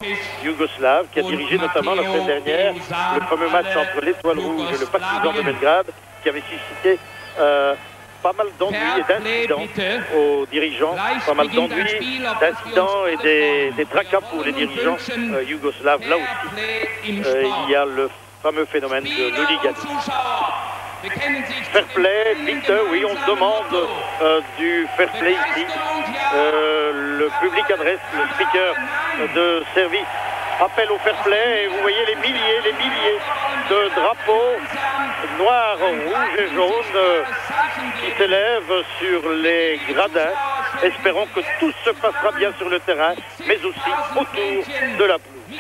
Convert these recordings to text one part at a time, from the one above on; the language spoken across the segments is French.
yougoslave, qui a dirigé notamment la semaine dernière le fameux match entre l'Étoile Rouge et le Partizan de Belgrade, qui avait suscité pas mal d'ennuis et d'incidents aux dirigeants, pas mal d'ennuis, d'incidents et des tracas pour les dirigeants yougoslaves. Là aussi, il y a le fameux phénomène de l'hooliganisme. Fair play, Peter, oui, on demande du fair play ici. Le public adresse le speaker de service. Appel au fair play, et vous voyez les milliers de drapeaux noirs, rouges et jaunes qui s'élèvent sur les gradins. Espérons que tout se passera bien sur le terrain, mais aussi autour de la pelouse.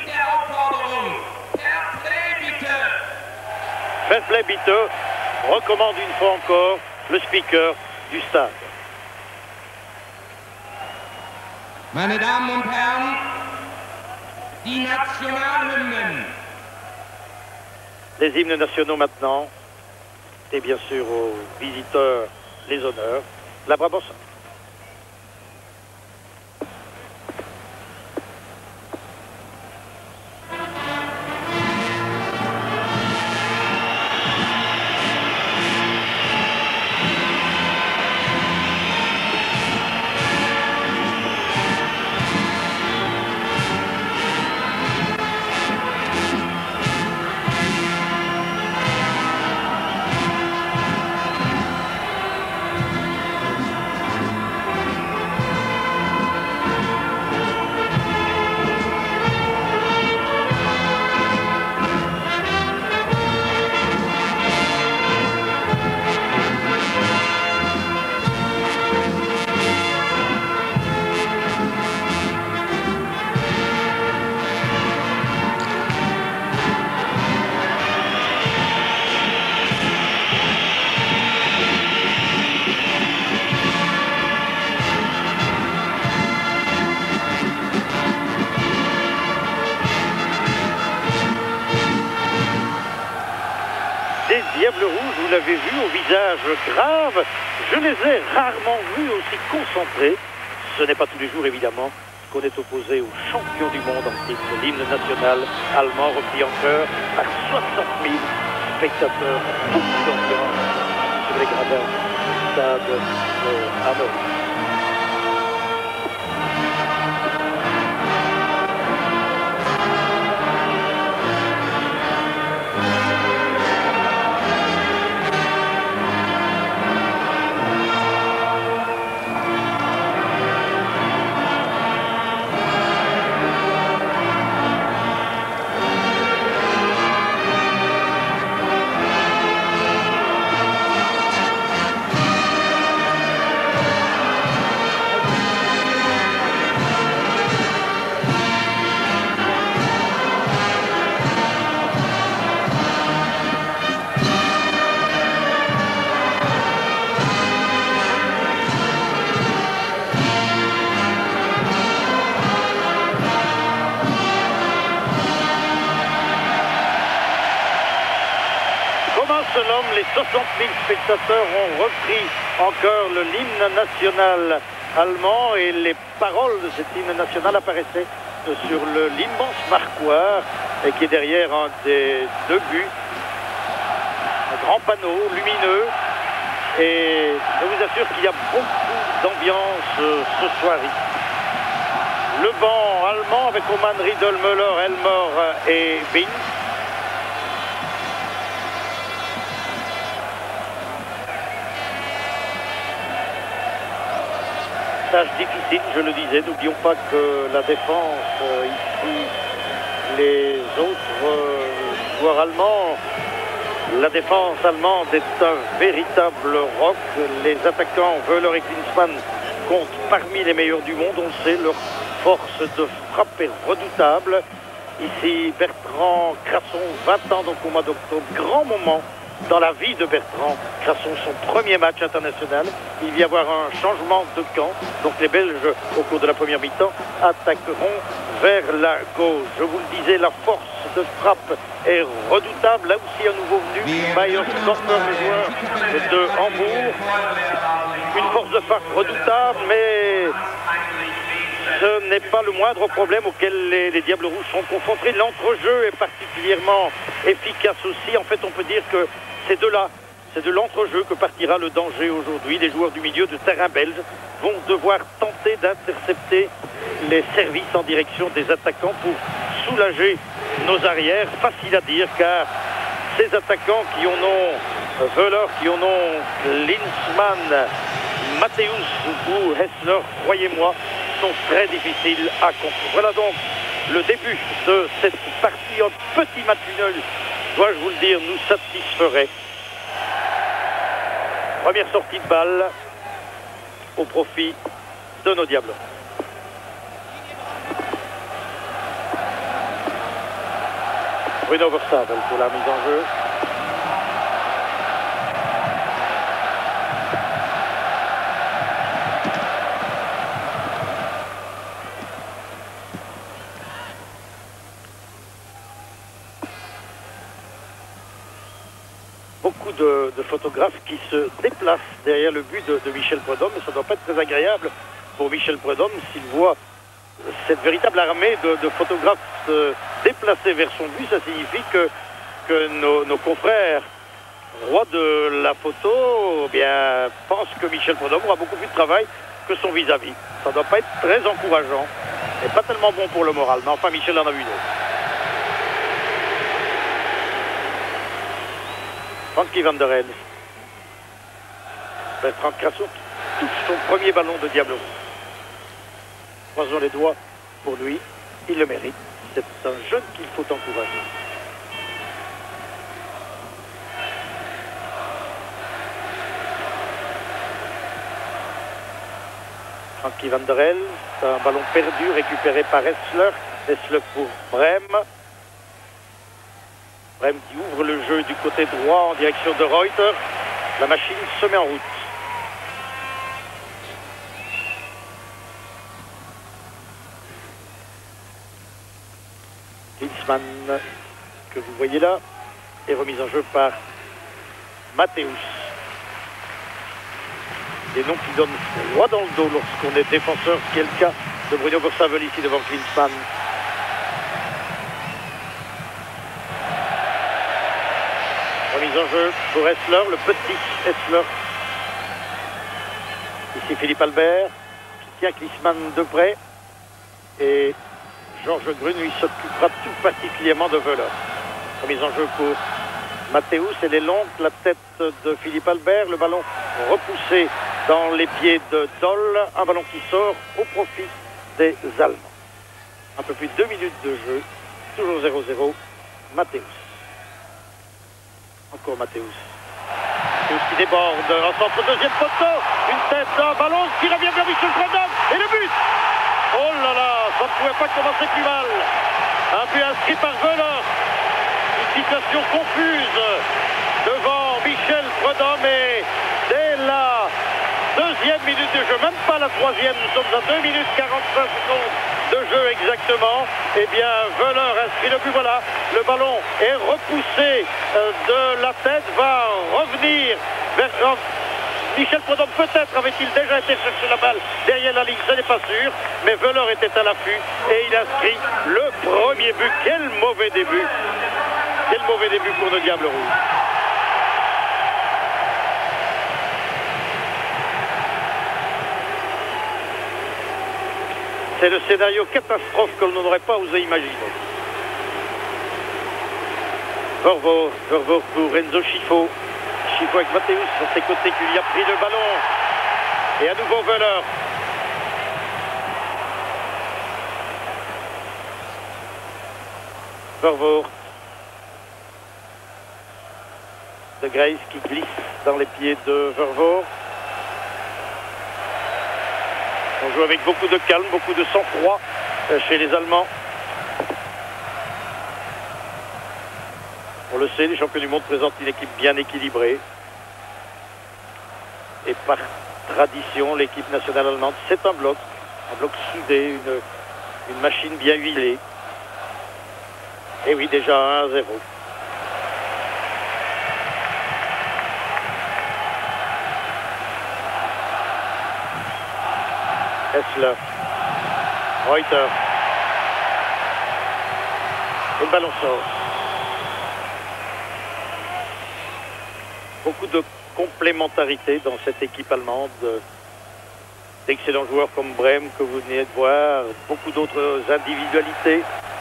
Fair play, Peter, recommande une fois encore le speaker du stade. Meine Damen und Herren, die Nationalhymnen. Les hymnes nationaux maintenant, et bien sûr aux visiteurs les honneurs, la Brabança. Diable Rouge, vous l'avez vu, au visage grave. Je les ai rarement vus aussi concentrés. Ce n'est pas tous les jours, évidemment, qu'on est opposé aux champions du monde en titre. L'hymne national allemand repris en chœur par 60 000 spectateurs. Beaucoup d'ambiance sur les gradins du stade de Hanovre. Les 60 000 spectateurs ont repris encore l'hymne national allemand et les paroles de cet hymne national apparaissaient sur l'immense marquoir qui est derrière un des deux buts. Un grand panneau lumineux et je vous assure qu'il y a beaucoup d'ambiance ce soir ici. Le banc allemand avec Oman Riedel-Müller, Elmore et Bing. Tâche difficile, je le disais, n'oublions pas que la défense, ici, les autres joueurs allemands, la défense allemande est un véritable roc. Les attaquants, Wöhler et Klinsmann, comptent parmi les meilleurs du monde, on le sait, leur force de frappe est redoutable. Ici, Bertrand Crasson, 20 ans donc au mois d'octobre, grand moment dans la vie de Bertrand Crasson, son premier match international. Il va y avoir un changement de camp. Donc les Belges, au cours de la première mi-temps, attaqueront vers la gauche. Je vous le disais, la force de frappe est redoutable. Là aussi, un nouveau venu, Bayer Stormer, le joueur de Hambourg. Une force de frappe redoutable, mais ce n'est pas le moindre problème auquel les Diables Rouges sont confrontés. L'entrejeu est particulièrement efficace aussi. En fait, on peut dire que c'est de l'entrejeu que partira le danger aujourd'hui. Les joueurs du milieu de terrain belge vont devoir tenter d'intercepter les services en direction des attaquants pour soulager nos arrières. Facile à dire car ces attaquants qui en ont Wöhler, qui en ont Klinsmann, Matthäus ou Hessler, croyez-moi, sont très difficiles à comprendre. Voilà donc le début de cette partie. Un petit match nul, dois-je vous le dire, nous satisferait. Première sortie de balle au profit de nos Diables. Bruno Verstappen pour la mise en jeu. Beaucoup de photographes qui se déplacent derrière le but de Michel Prudhomme, mais ça ne doit pas être très agréable pour Michel Prudhomme s'il voit cette véritable armée de photographes se déplacer vers son but. Ça signifie que nos confrères rois de la photo pensent que Michel Prudhomme aura beaucoup plus de travail que son vis-à-vis. Ça ne doit pas être très encourageant et pas tellement bon pour le moral, mais enfin Michel en a vu d'autres. Frankie van der Elst. Bertrand Crasso touche son premier ballon de Diable Rouge. Croisons les doigts pour lui, il le mérite. C'est un jeune qu'il faut encourager. Frankie van der Elst, un ballon perdu récupéré par Hessler. Hessler pour Brem. Brem qui ouvre le jeu du côté droit en direction de Reuter. La machine se met en route. Klinsmann, que vous voyez là, est remise en jeu par Matthäus. Des noms qui donnent droit dans le dos lorsqu'on est défenseur, ce qui est le cas de Bruno Verstappen ici devant Klinsmann. Remise en jeu pour Hessler, le petit Hessler. Ici Philippe Albert, qui tient Klinsmann de près. Et Georges Grun, lui, s'occupera tout particulièrement de Wöhler. Remise en jeu pour Matthäus, elle est longue, la tête de Philippe Albert, le ballon repoussé dans les pieds de Doll, un ballon qui sort au profit des Allemands. Un peu plus de 2 minutes de jeu, toujours 0-0, Matthäus. Encore Matthäus. Matthäus qui déborde, en centre, deuxième poteau, une tête, un ballon qui revient vers Michel Prudhomme, et le but! Oh là là, ça ne pouvait pas commencer plus mal. Un but inscrit par Wöhler. Une situation confuse devant Michel Prudhomme et dès la deuxième minute de jeu, même pas la troisième, nous sommes à 2 minutes 45 secondes de jeu exactement. Eh bien, Wöhler inscrit le but, voilà. Le ballon est repoussé de la tête, va revenir vers... Michel Prudhomme peut-être avait-il déjà été chercher la balle derrière la ligne, ce n'est pas sûr, mais Wöhler était à l'affût et il inscrit le premier but. Quel mauvais début! Quel mauvais début pour nos Diables Rouges. C'est le scénario catastrophe que l'on n'aurait pas osé imaginer. Vervoort pour Renzo Schifo. Schifo avec Matthäus sur ses côtés qui lui a pris le ballon. Et à nouveau Wöhler. Vervoort. De Grace qui glisse dans les pieds de Vervoort. On joue avec beaucoup de calme, beaucoup de sang-froid chez les Allemands. On le sait, les champions du monde présentent une équipe bien équilibrée. Et par tradition, l'équipe nationale allemande, c'est un bloc soudé, une machine bien huilée. Et oui, déjà 1-0. Hessler. Reuter. Et le ballon sort. Beaucoup de complémentarité dans cette équipe allemande. D'excellents joueurs comme Brême que vous venez de voir. Beaucoup d'autres individualités.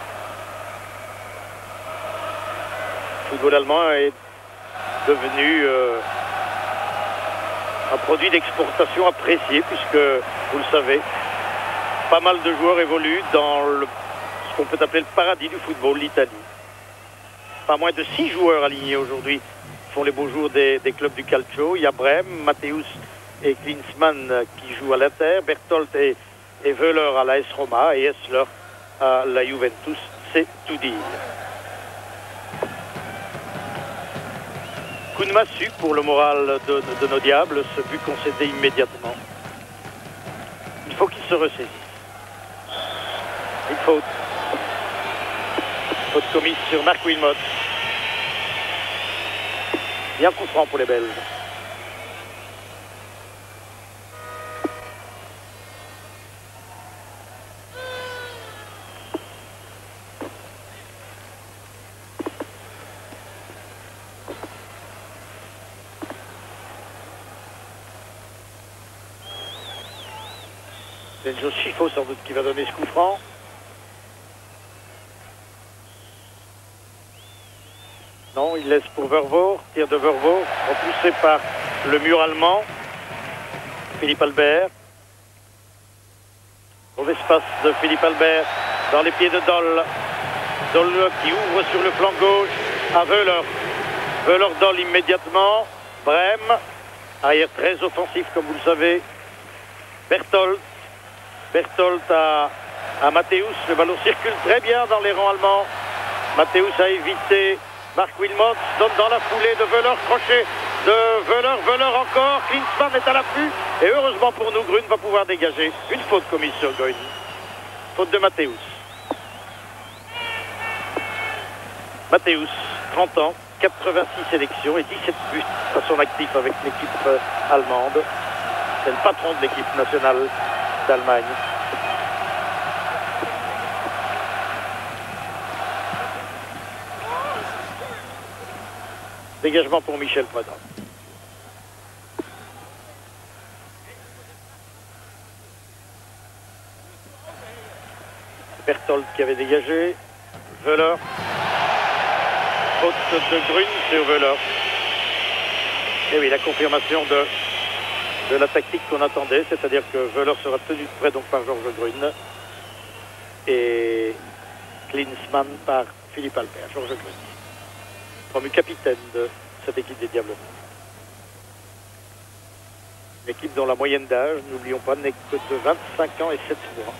Le football allemand est devenu un produit d'exportation apprécié puisque, vous le savez, pas mal de joueurs évoluent dans ce qu'on peut appeler le paradis du football, l'Italie. Pas moins de 6 joueurs alignés aujourd'hui font les beaux jours des clubs du Calcio. Il y a Brême, Matthäus et Klinsmann qui jouent à l'Inter, Berthold et Wöhler à l'AS Roma et Hessler à la Juventus. C'est tout dire. Coup de massue pour le moral de nos diables, ce but concédé immédiatement. Il faut qu'ils se ressaisissent. Une faute. Faute commise sur Marc Wilmot. Bien coup franc pour les Belges. C'est Joe Schifo sans doute qui va donner ce coup franc. Non, il laisse pour Vervoort. Tir de Vervoort, repoussé par le mur allemand. Philippe Albert. Mauvais passe de Philippe Albert dans les pieds de Doll. Doll qui ouvre sur le flanc gauche à Wöhler. Wöhler Doll immédiatement. Brême. Arrière très offensif comme vous le savez. Berthold. Berthold à Matthäus. Le ballon circule très bien dans les rangs allemands. Matthäus a évité Marc Wilmot. Donne dans la foulée de Wöhler. Crochet de Wöhler. Wöhler encore. Klinsmann est à l'affût. Et heureusement pour nous, Grün va pouvoir dégager. Une faute commise sur Grün. Faute de Matthäus. Matthäus, 30 ans, 86 sélections et 17 buts à son actif avec l'équipe allemande. C'est le patron de l'équipe nationale d'Allemagne. Dégagement pour Michel Prudhomme. Berthold qui avait dégagé. Wöhler. Faute de Grün sur Wöhler. Et oui, la confirmation de la tactique qu'on attendait, c'est-à-dire que Wöhler sera tenu de près donc par Georges Grün et Klinsmann par Philippe Albert. Georges Grün, promu capitaine de cette équipe des Diables. Une équipe dont la moyenne d'âge, n'oublions pas, n'est que de 25 ans et 7 mois.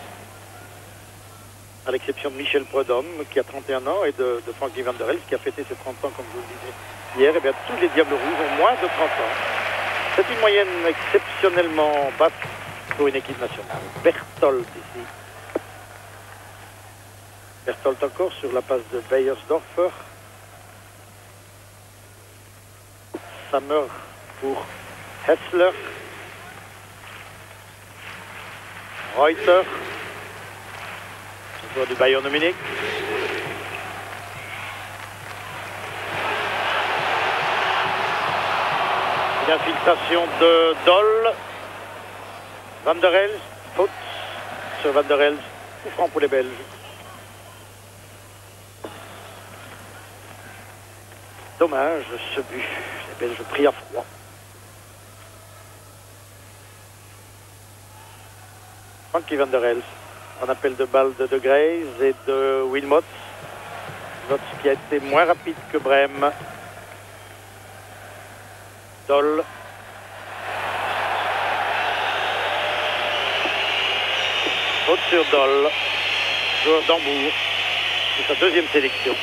À l'exception de Michel Prudhomme, qui a 31 ans, et de Frankie Van der Elst, qui a fêté ses 30 ans, comme je vous le disais hier. Et bien, tous les Diables Rouges ont moins de 30 ans. C'est une moyenne exceptionnellement basse pour une équipe nationale. Berthold ici. Berthold encore sur la passe de Beyersdorfer. Sammer pour Hessler. Reuter. Joueur du Bayern de Munich. Une infiltration de Doll. Van der Elst. Faute sur Van der Elst. Coup franc pour les Belges. Dommage ce but. Les Belges pris à froid. Frankie Van der Elst. Un appel de balle de Grays et de Wilmot. Wilmot qui a été moins rapide que Brême. Doll. Faute sur Doll. Joueur d'Hambourg. C'est sa deuxième sélection.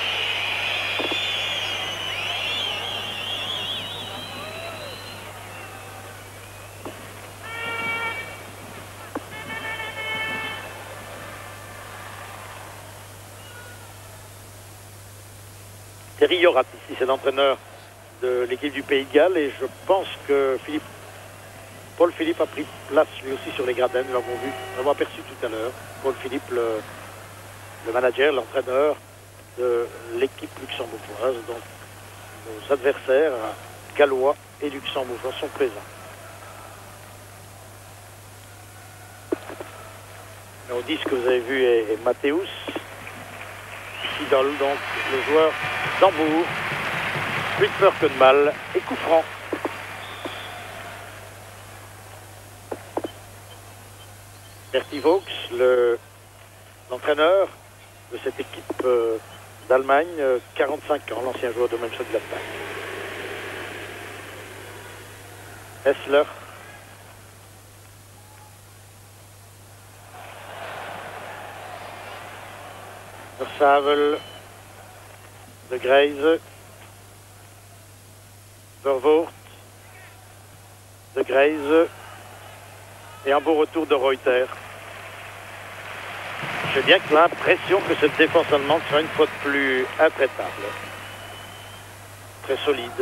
Thierry Jorat, ici, c'est l'entraîneur de l'équipe du Pays de Galles et je pense que Philippe Paul Philippe a pris place lui aussi sur les gradins, nous l'avons vu, nous l'avons aperçu tout à l'heure. Paul Philippe, le manager, l'entraîneur de l'équipe luxembourgeoise. Donc nos adversaires gallois et luxembourgeois sont présents. Le 10 que vous avez vu est Mathéus Sidol, donc le joueur d'Hambourg. Plus de peur que de mal, et coup franc. Bertie Vaux, l'entraîneur de cette équipe d'Allemagne, 45 ans, l'ancien joueur de Mönchengladbach. Hessler. Versavel. De Greise. Vervoort. De Greise. Et un beau retour de Reuter. J'ai bien que l'impression que cette défense allemande sera une fois de plus intraitable. Très solide.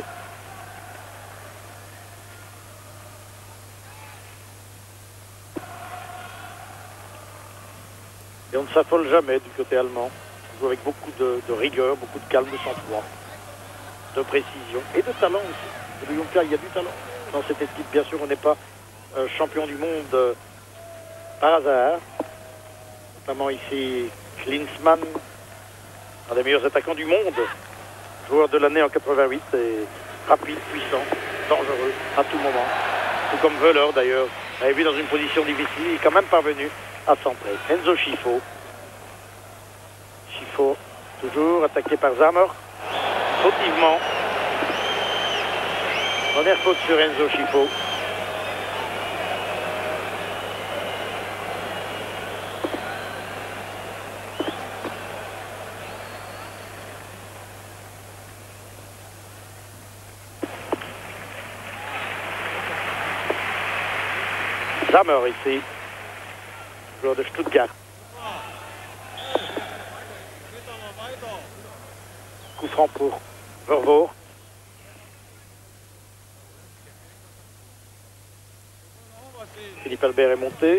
Et on ne s'affole jamais du côté allemand. On joue avec beaucoup de rigueur, beaucoup de calme, de sang-froid, de précision et de talent aussi. Il y a du talent dans cette équipe. Bien sûr, on n'est pas champion du monde par hasard. Notamment ici Klinsmann, un des meilleurs attaquants du monde, joueur de l'année en 88, et rapide, puissant, dangereux à tout moment. Tout comme Wöhler d'ailleurs, vous avez vu dans une position difficile, il est quand même parvenu à centrer. Enzo Schifo. Schifo, toujours attaqué par Zammer, fautivement. Première faute sur Enzo Schifo. Zammer ici, joueur de Stuttgart. Coup franc pour Vervoort. Philippe Albert est monté.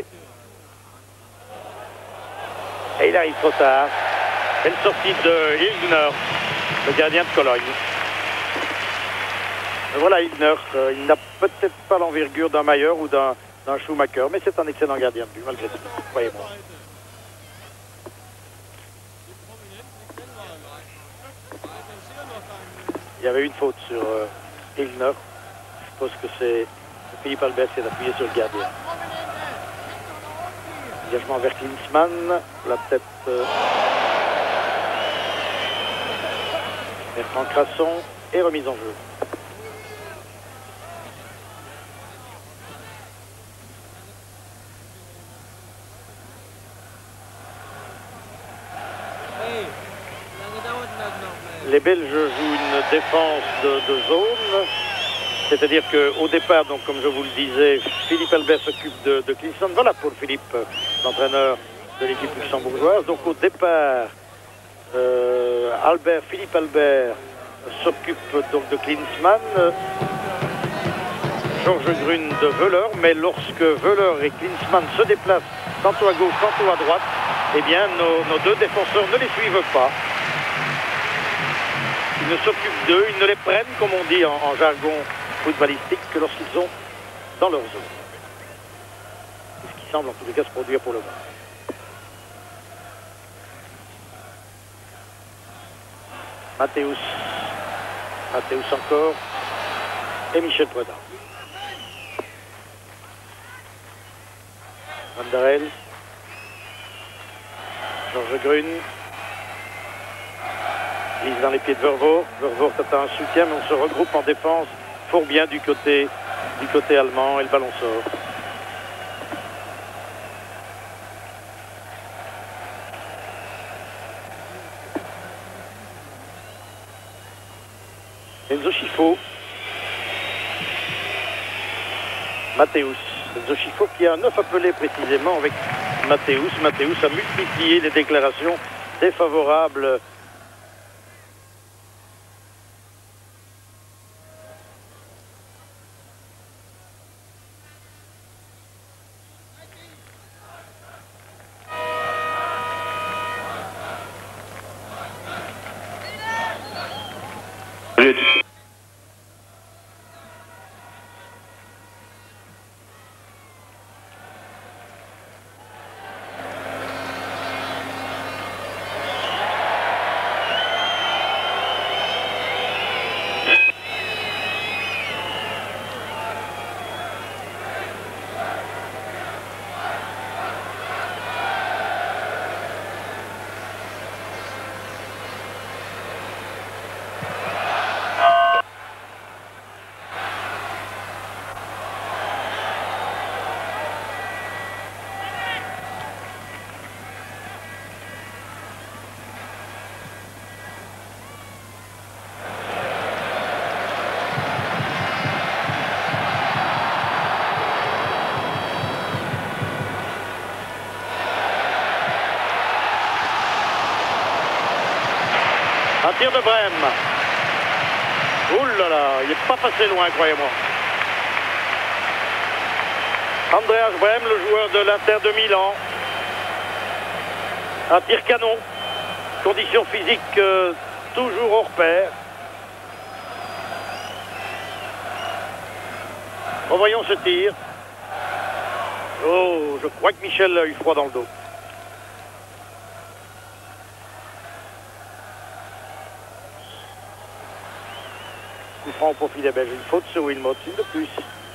Et il arrive trop tard. Belle sortie de Hildner, le gardien de Cologne. Et voilà Hildner, il n'a peut-être pas l'envergure d'un Mayer ou d'un Schumacher, mais c'est un excellent gardien de but, malgré tout, croyez-moi. Il y avait une faute sur Hildner. Je suppose que c'est Philippe Albert qui s'est appuyé sur le gardien. Engagement vers Klinsmann, la tête Bertrand Crasson et remise en jeu. Les Belges jouent une défense de zone, c'est-à-dire qu'au départ, donc, comme je vous le disais, Philippe Albert s'occupe de Klinsmann. Voilà pour Philippe, l'entraîneur de l'équipe luxembourgeoise. Donc au départ, Philippe Albert s'occupe donc de Klinsmann, Georges Grün de Wöhler, mais lorsque Wöhler et Klinsmann se déplacent tantôt à gauche, tantôt à droite, eh bien nos deux défenseurs ne les suivent pas. Ils ne s'occupent d'eux, ils ne les prennent, comme on dit en jargon footballistique, que lorsqu'ils sont dans leur zone. C'est ce qui semble en tous les cas se produire pour le moment. Mathéus encore, et Michel Preda. Van der Helst, Georges Grün, glisse dans les pieds de Vervoort. Vervoort attend un soutien, mais on se regroupe en défense fort bien du côté allemand, et le ballon sort. Enzo Schifo. Mathéus. Enzo Schifo qui a un 9 appelé précisément avec Mathéus. Mathéus a multiplié les déclarations défavorables Un tir de Brême. Ouh là là, il n'est pas passé loin, croyez-moi. Andreas Brême, le joueur de l'Inter de Milan. Un tir canon. Conditions physiques toujours hors pair. Revoyons ce tir. Oh, je crois que Michel a eu froid dans le dos. Coup franc au profit des Belges. Une faute sur Wilmot, une de plus.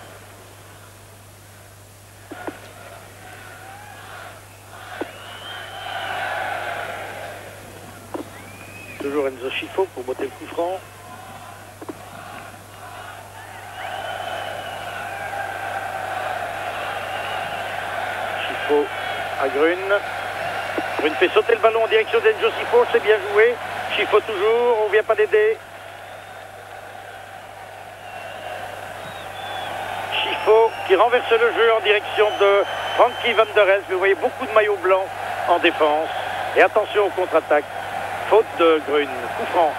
Toujours Enzo Schifo pour botter le coup franc. Schifo à Grune. Grune fait sauter le ballon en direction d'Enzo Schifo, c'est bien joué. Schifo toujours, on ne vient pas d'aider. Schifo qui renverse le jeu en direction de Frankie Van der Elst. Vous voyez beaucoup de maillots blancs en défense. Et attention aux contre-attaques. Faute de Grune, coup franc.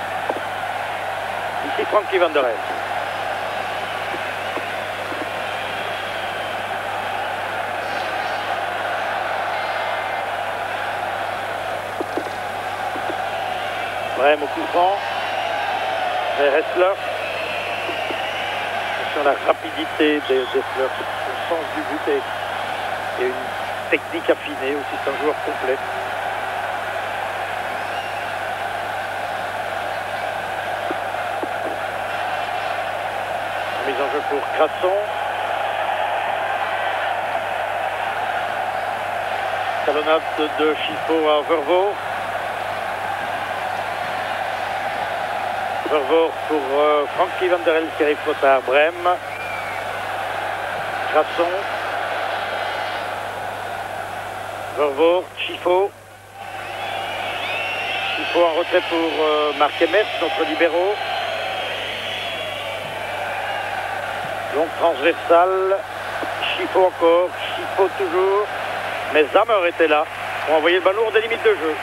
Ici Frankie Van der Elst. Brême au coup franc. Vers Hessler. Attention à la rapidité d'Hessler, son sens du but et une technique affinée aussi, c'est un joueur complet. Mise en jeu pour Crasson. Talonnade de Schifo à Vervoort. Vervoort pour Frankie Van der Elst qui arrive trop tard. Brême. Crasson. Vervoort. Schifo. Schifo en retrait pour Marc Emmers, notre libéraux. Donc transversal, Schifo encore, Schifo toujours, mais Zammer était là pour envoyer le ballon hors des limites de jeu.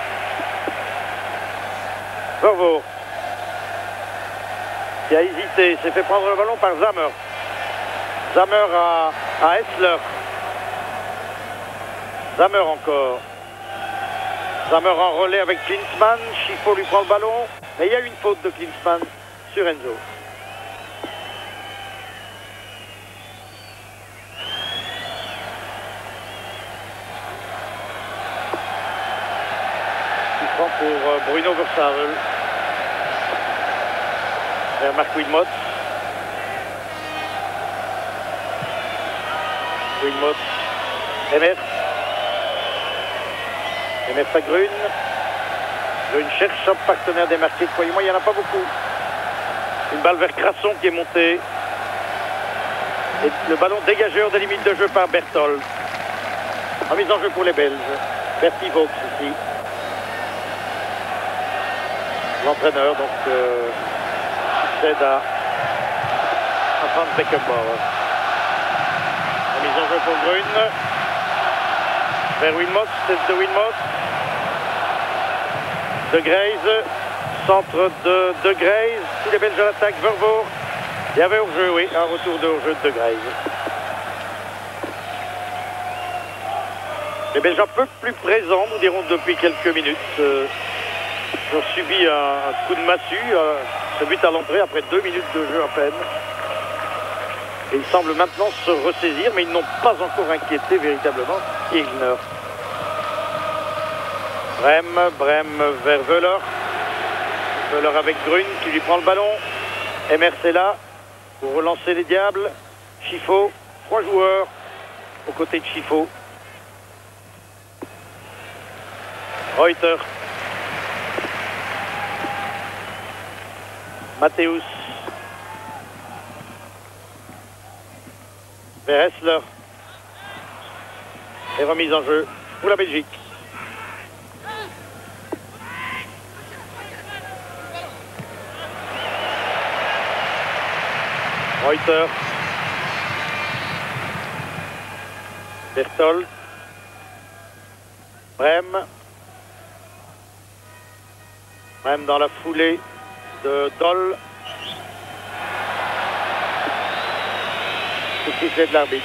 Vervoort qui a hésité, s'est fait prendre le ballon par Zammer. Zammer à Hessler. Zammer encore. Zammer en relais avec Klinsmann, Schifo lui prend le ballon, mais il y a une faute de Klinsmann sur Enzo. Pour Bruno Versavel vers Marc Wilmot. Wilmot, Emmers. Emmers à Grune. Grune cherche un partenaire démarqué. Croyez-moi, il n'y en a pas beaucoup. Une balle vers Crasson qui est montée. Et le ballon dégagé hors des limites de jeu par Berthold. En mise en jeu pour les Belges. Bertie Vaux ici. L'entraîneur donc succède à Franz Beckenbauer. La mise en jeu pour Grune. Vers Wilmot, tête de Wilmot. De Graze. Centre de Graze. Tous les Belges à l'attaque. Vervoort. Il y avait hors-jeu, oui. Un retour de hors-jeu de Graze. Les Belges un peu plus présents, nous dirons, depuis quelques minutes. Ils ont subi un coup de massue, ce but à l'entrée après 2 minutes de jeu à peine. Et ils semblent maintenant se ressaisir, mais ils n'ont pas encore inquiété véritablement Ilgner. Brême vers Wöhler. Wöhler avec Grune qui lui prend le ballon. Emmers est là pour relancer les Diables. Schifo, 3 joueurs aux côtés de Schifo. Reuter. Matthäus. Vers Hessler. Et remise en jeu pour la Belgique. Reuter. Berthold. Brême. Même dans la foulée de Dole. C'est ce qui fait de l'arbitre.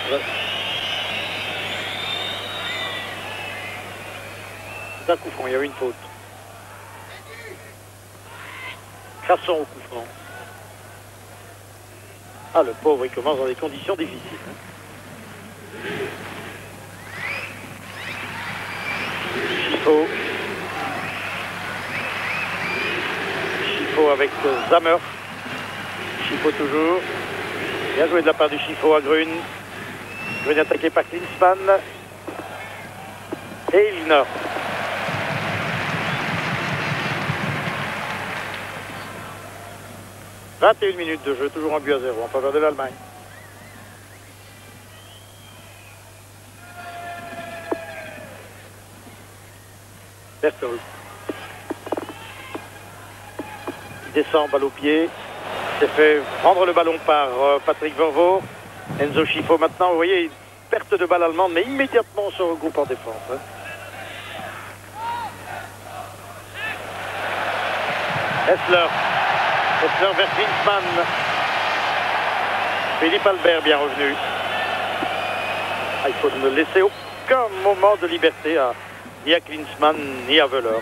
C'est un coup franc, il y avait une faute. Crasson au coup franc. Ah, le pauvre, il commence dans des conditions difficiles. Chifo. Chifo avec Zammer. Chifo toujours. Bien joué de la part du Chifo à Grün. Grün attaqué par Klinsmann. Et Ilner. « 21 minutes de jeu, toujours un but à 0 en faveur de l'Allemagne. Berthold. Il descend, balle au pied. Il s'est fait prendre le ballon par Patrick Vervoort. Enzo Chifo maintenant, vous voyez, une perte de balle allemande, mais immédiatement on se regroupe en défense. Hessler. Hessler vers Klinsmann. Philippe Albert bien revenu. Ah, il faut ne laisser aucun moment de liberté ni à Klinsmann ni à Wöhler.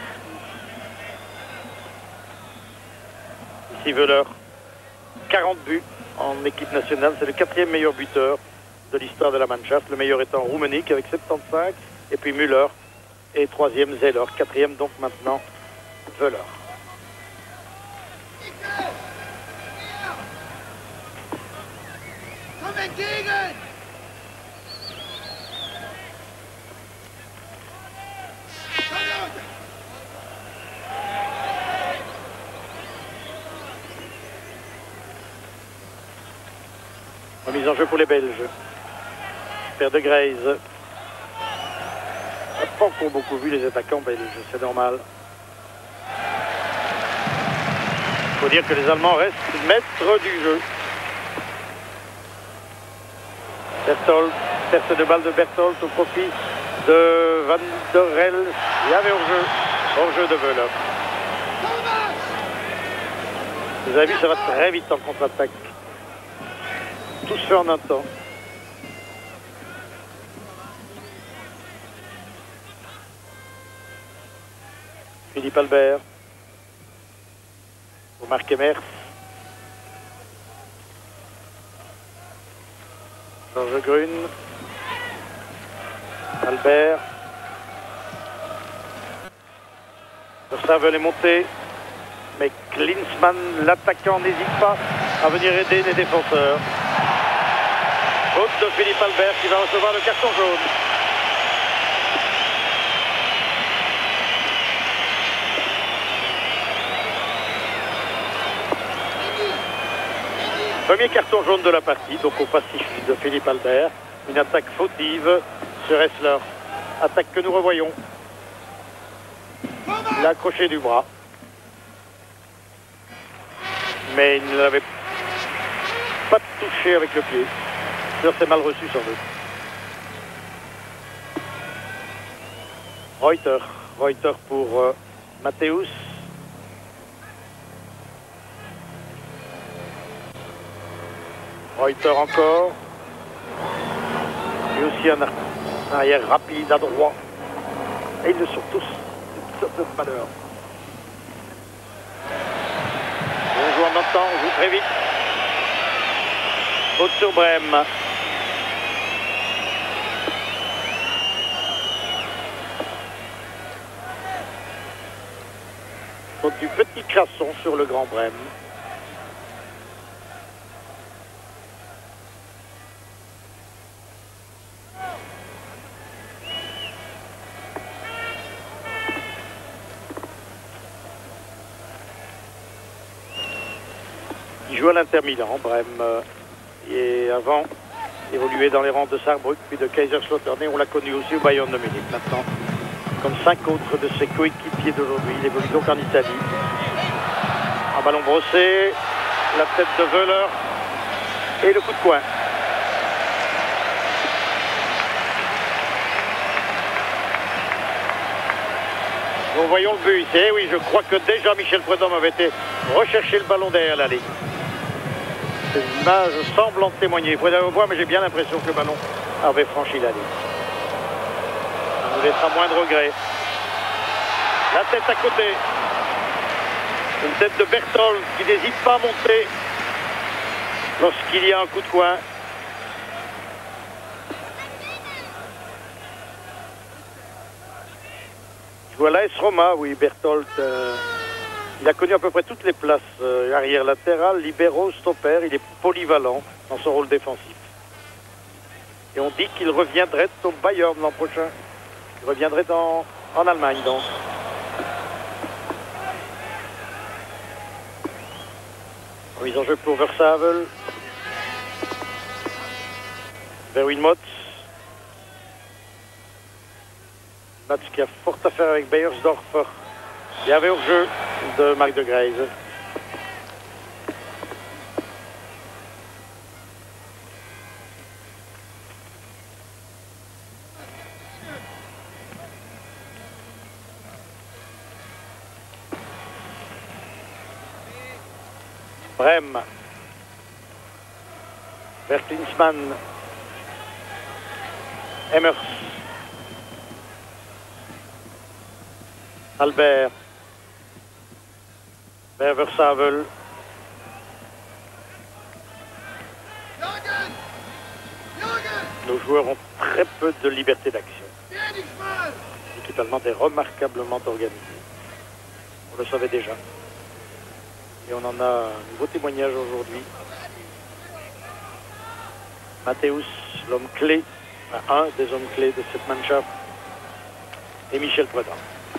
Ici Wöhler, 40 buts en équipe nationale. C'est le 4e meilleur buteur de l'histoire de la Mannschaft. Le meilleur étant Rummenigge avec 75. Et puis Müller. Et 3e Zeller. 4e donc maintenant Wöhler. Remise en jeu pour les Belges. Père de Grey's. On n'a pas encore beaucoup vu les attaquants belges, c'est normal. Il faut dire que les Allemands restent maîtres du jeu. Berthold, perte de balle de Berthold au profit de Van der Rel. Il y avait hors-jeu de Wöhler. Vous avez vu, ça va très vite en contre-attaque. Tout se fait en un temps. Philippe Albert. Pour Marc Emers. Georges Grün. Albert. Ça veut les monter. Mais Klinsmann, l'attaquant, n'hésite pas à venir aider les défenseurs. Faute de Philippe Albert qui va recevoir le carton jaune. Premier carton jaune de la partie, donc au passif de Philippe Albert. Une attaque fautive sur Hessler. Attaque que nous revoyons. Il a accroché du bras. Mais il ne l'avait pas touché avec le pied. C'est mal reçu sans doute. Reuter pour Matthäus. Reuter encore. Et aussi un arrière rapide à droit. Et ils le sont tous. Une sorte de malheur. On joue en même temps, on joue très vite. Faute sur Brême. Faute du petit Crasson sur le grand Brême. Il joue à l'Inter Milan, Brême, et avant évolué dans les rangs de Saarbrück puis de Kaiserslautern. On l'a connu aussi au Bayern de Munich maintenant. Comme 5 autres de ses coéquipiers d'aujourd'hui. Il évolue donc en Italie. Un ballon brossé, la tête de Wöhler et le coup de coin. Nous voyons le but ici. Et oui, je crois que déjà Michel Prudhomme avait été rechercher le ballon derrière la ligne. Cette image semble en témoigner. Il faudrait le voir, mais j'ai bien l'impression que le ballon avait franchi la ligne. Ça nous laissera moins de regrets. La tête à côté. Une tête de Berthold qui n'hésite pas à monter lorsqu'il y a un coup de coin. Voilà, AS Roma, oui, Berthold. Il a connu à peu près toutes les places. Arrière latéral, libéraux, stopper. Il est polyvalent dans son rôle défensif. Et on dit qu'il reviendrait au Bayern l'an prochain. Il reviendrait en Allemagne, donc. Mise en jeu pour Versavel. Vers Wilmots. Match qui a fort à faire avec Beiersdorfer. Il y avait hors-jeu de Marc de Greyse. Brem. Bertlinsmann. Emmers. Albert. Vers Versavel. Nos joueurs ont très peu de liberté d'action. L'équipe allemande est remarquablement organisée. On le savait déjà. Et on en a un nouveau témoignage aujourd'hui. Matthäus, l'homme clé, un des hommes clés de cette Mannschaft, et Michel Prudhomme.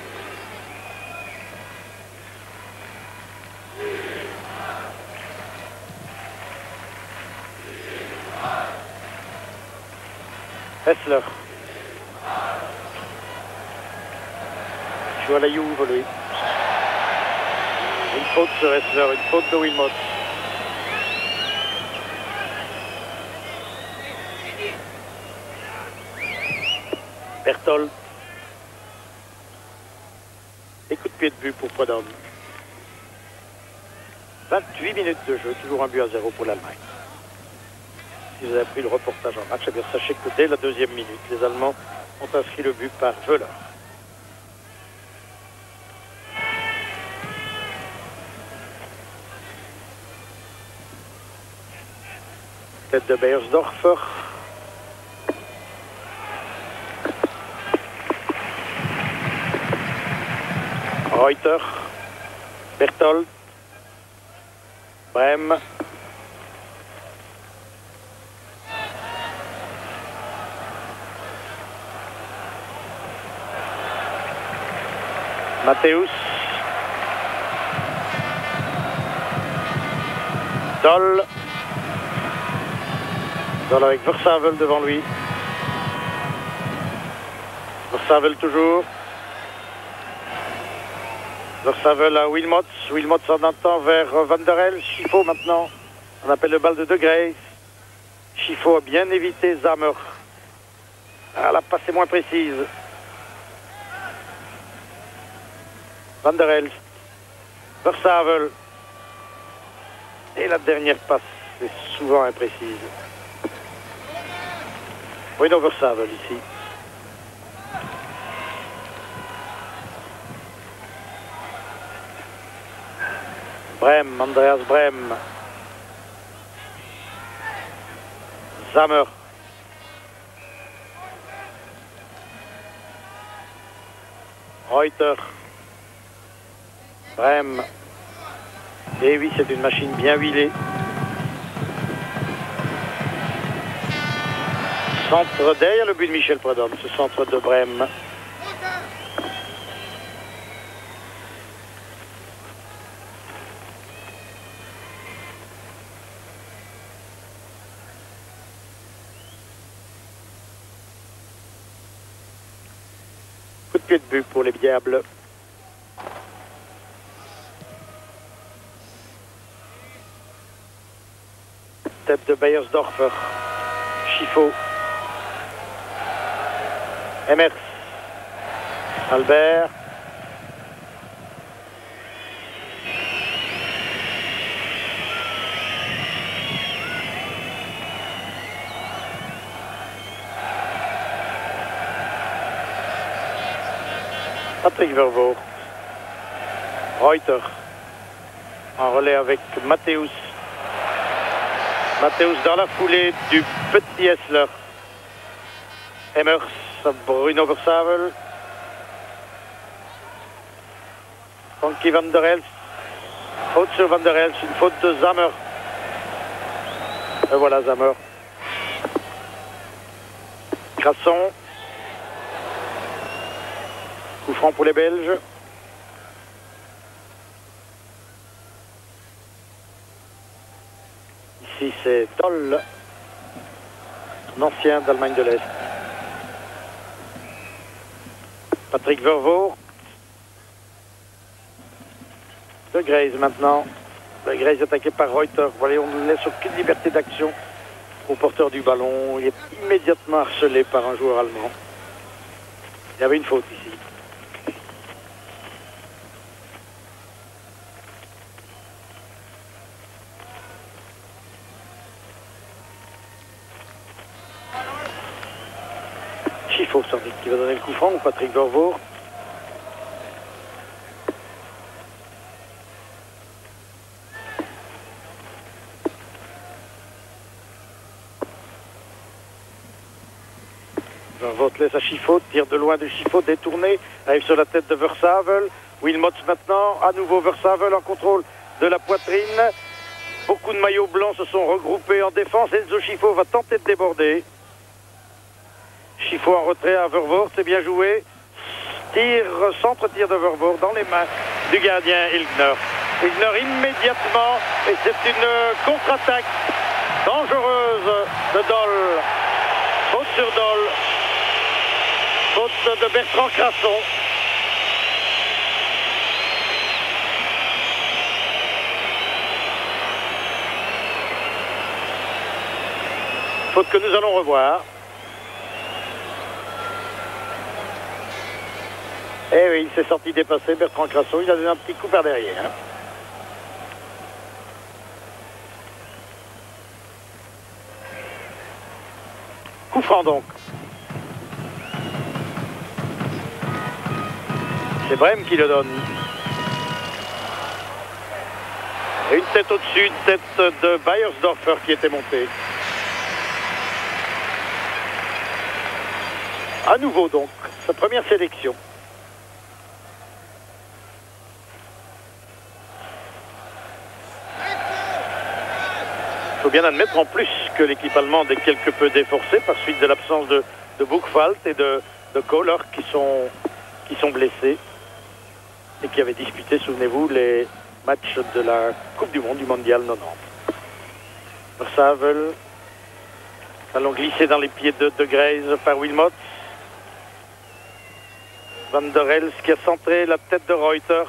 Hessler. Joue à la Juve, lui. Une faute sur Hessler, une faute de Wilmots. Berthold. Et coup de pied de but pour Prudhomme. 28 minutes de jeu, toujours un but à 0 pour l'Allemagne. Si vous avez pris le reportage en match, eh bien sachez que dès la deuxième minute, les Allemands ont inscrit le but par Wöhler. Tête de Beiersdorfer. Reuter. Berthold. Brem. Matthäus. Doll. Doll avec Versavel devant lui. Versavel toujours. Versavel à Wilmots. Wilmots en attend vers Van der El. Schifo maintenant. On appelle le bal de De Greyse. Schifo a bien évité Zamer. Ah, la passe est moins précise. Van der Elst. Versavel. Et la dernière passe est souvent imprécise. Bruno Versavel ici. Brem, Andreas Brem. Zamer. Reuter. Brem. Et oui, c'est une machine bien huilée. Centre derrière le but de Michel Prudhomme, ce centre de Brem. Coup de pied de but pour les Diables. Tête de Beiersdorfer. Schifo. Emmers. Albert. Patrick Vervoort. Reuter. En relais avec Matthäus. Matthäus dans la foulée du petit Hessler. Emmers, Bruno Versavel. Frankie Van der Elst. Faute sur Van der Elst, une faute de Zammer. Et voilà Zammer. Crasson. Coup franc pour les Belges. Ici c'est Toll, un ancien d'Allemagne de l'Est. Patrick Vervoort. De Graze maintenant. De Graze attaqué par Reuter. Voilà, on ne laisse aucune liberté d'action au porteur du ballon. Il est immédiatement harcelé par un joueur allemand. Il y avait une faute ici. Chiffo sans doute qui va donner le coup franc ou Patrick Vervoort. Vervoort laisse à Chiffo, tire de loin de Chiffo, détourné, arrive sur la tête de Versavel. Wilmots maintenant, à nouveau Versavel en contrôle de la poitrine. Beaucoup de maillots blancs se sont regroupés en défense. Enzo Chiffo va tenter de déborder. Chiffo en retrait à Vervoort, c'est bien joué. Centre-tir de Vervoort dans les mains du gardien Ilgner. Ilgner immédiatement, et c'est une contre-attaque dangereuse de Doll. Faute sur Doll. Faute de Bertrand Crasson. Faute que nous allons revoir. Eh oui, il s'est sorti dépasser, Bertrand Crasson. Il a donné un petit coup par derrière. Coup franc donc. C'est Brême qui le donne. Et une tête au-dessus, une tête de Beiersdorfer qui était montée. À nouveau donc, sa première sélection. Il faut bien admettre en plus que l'équipe allemande est quelque peu déforcée par suite de l'absence de Buchwald et de Kohler qui sont blessés et qui avaient disputé, souvenez-vous, les matchs de la Coupe du Monde, du Mondial 90. Versavel, ballon glissé dans les pieds de Graze par Wilmots. Van der Elst qui a centré la tête de Reuter.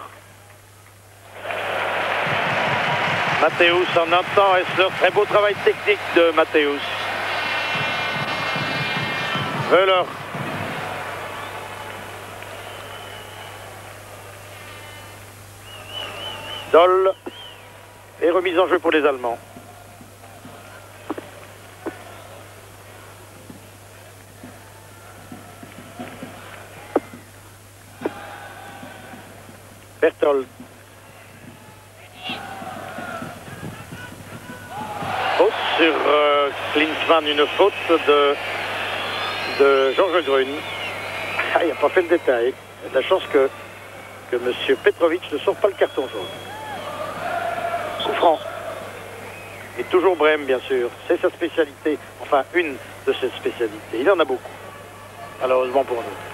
Matthäus en un temps, Hessler, très beau travail technique de Matthäus. Wöhler. Doll. Et remise en jeu pour les Allemands. Berthold. Faute sur Klinsmann, une faute de Georges Grun. Ah, il n'a pas fait le détail. Il a de la chance que M. Petrovic ne sort pas le carton jaune. Coup franc. Et toujours Brême, bien sûr. C'est sa spécialité. Enfin, une de ses spécialités. Il en a beaucoup. Malheureusement pour nous.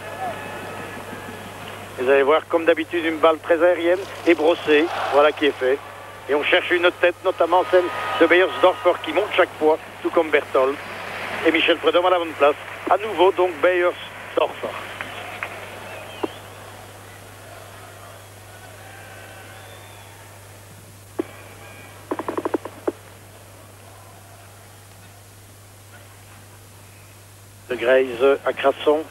Vous allez voir, comme d'habitude, une balle très aérienne et brossée. Voilà qui est fait. Et on cherche une tête, notamment celle de Beiersdorfer, qui monte chaque fois, tout comme Berthold. Et Michel Prudhomme à la bonne place. À nouveau, donc, Beiersdorfer. De Graze à Crasson.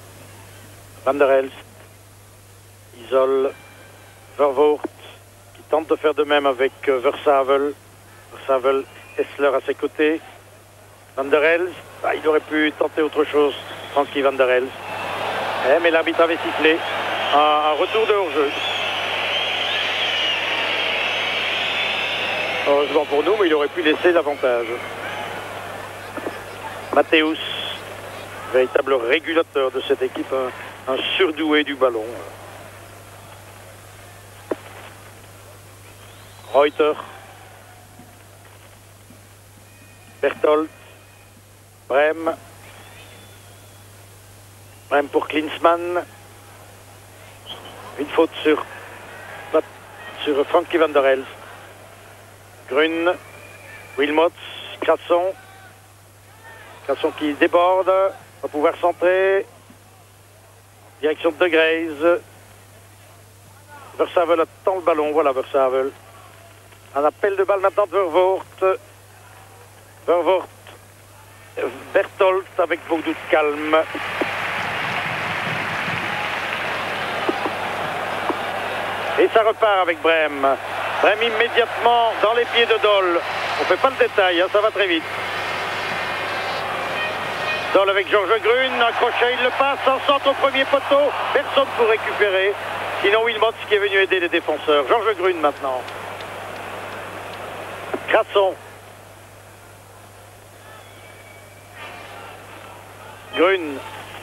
Van der Elst isole Vervoort qui tente de faire de même avec Versavel. Versavel, Hessler à ses côtés. Van der Elst, il aurait pu tenter autre chose, Frankie Van der Elst. Mais l'arbitre avait sifflé un retour de hors-jeu. Heureusement pour nous, mais il aurait pu laisser l'avantage. Matthäus, véritable régulateur de cette équipe, un surdoué du ballon. Reuter, Berthold, Brem pour Klinsmann. Une faute sur Frankie Van der Elst. Grun, Wilmots, Crasson qui déborde, va pouvoir centrer. Direction de Graze. Versavel attend le ballon, voilà Versavel. Un appel de balle maintenant de Vervoort. Berthold avec beaucoup de calme. Et ça repart avec Brem. Brem immédiatement dans les pieds de Doll. On ne fait pas le détail, hein, ça va très vite. Doll avec Georges Grun, un crochet, il le passe, en centre au premier poteau. Personne pour récupérer. Sinon Wilmots qui est venu aider les défenseurs. Georges Grun maintenant. Crasson. Grun.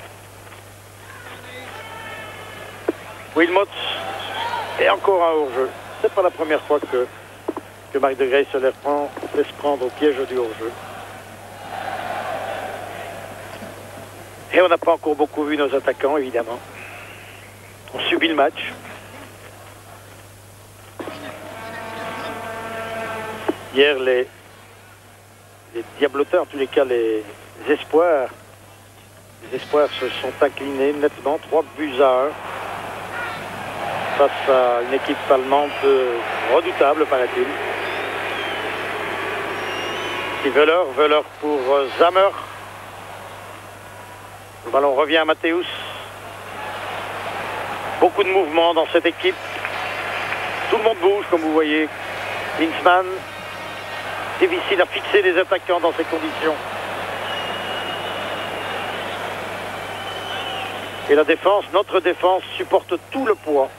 Wilmots. Et encore un hors-jeu. C'est pas la première fois que Marc de Graze se laisse prendre au piège du hors-jeu. Et on n'a pas encore beaucoup vu nos attaquants, évidemment. On subit le match. Hier, les Diablotins, en tous les cas les espoirs se sont inclinés nettement, 3-1. Face à une équipe allemande redoutable, paraît-il. Et Wöhler pour Zammer. Le ballon revient à Matthäus. Beaucoup de mouvements dans cette équipe. Tout le monde bouge, comme vous voyez. Klinsmann. Difficile à fixer les attaquants dans ces conditions. Et la défense, notre défense, supporte tout le poids.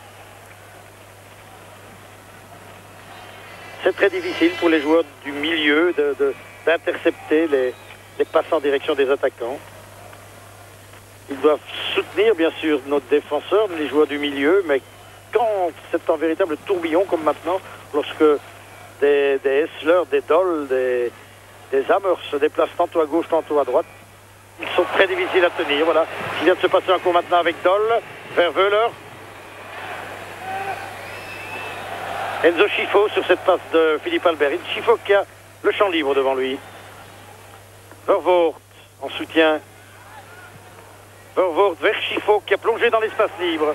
C'est très difficile pour les joueurs du milieu d'intercepter les passes en direction des attaquants. Ils doivent soutenir bien sûr notre défenseur, les joueurs du milieu, mais quand c'est un véritable tourbillon comme maintenant, lorsque des Hessler, des Doll, des Hammer se déplacent tantôt à gauche, tantôt à droite, ils sont très difficiles à tenir. Voilà, il vient de se passer un coup maintenant avec Doll, vers Wöhler. Enzo Schifo sur cette passe de Philippe Albert. Schifo qui a le champ libre devant lui. Vervoort en soutien. Vervoort vers Schifo qui a plongé dans l'espace libre.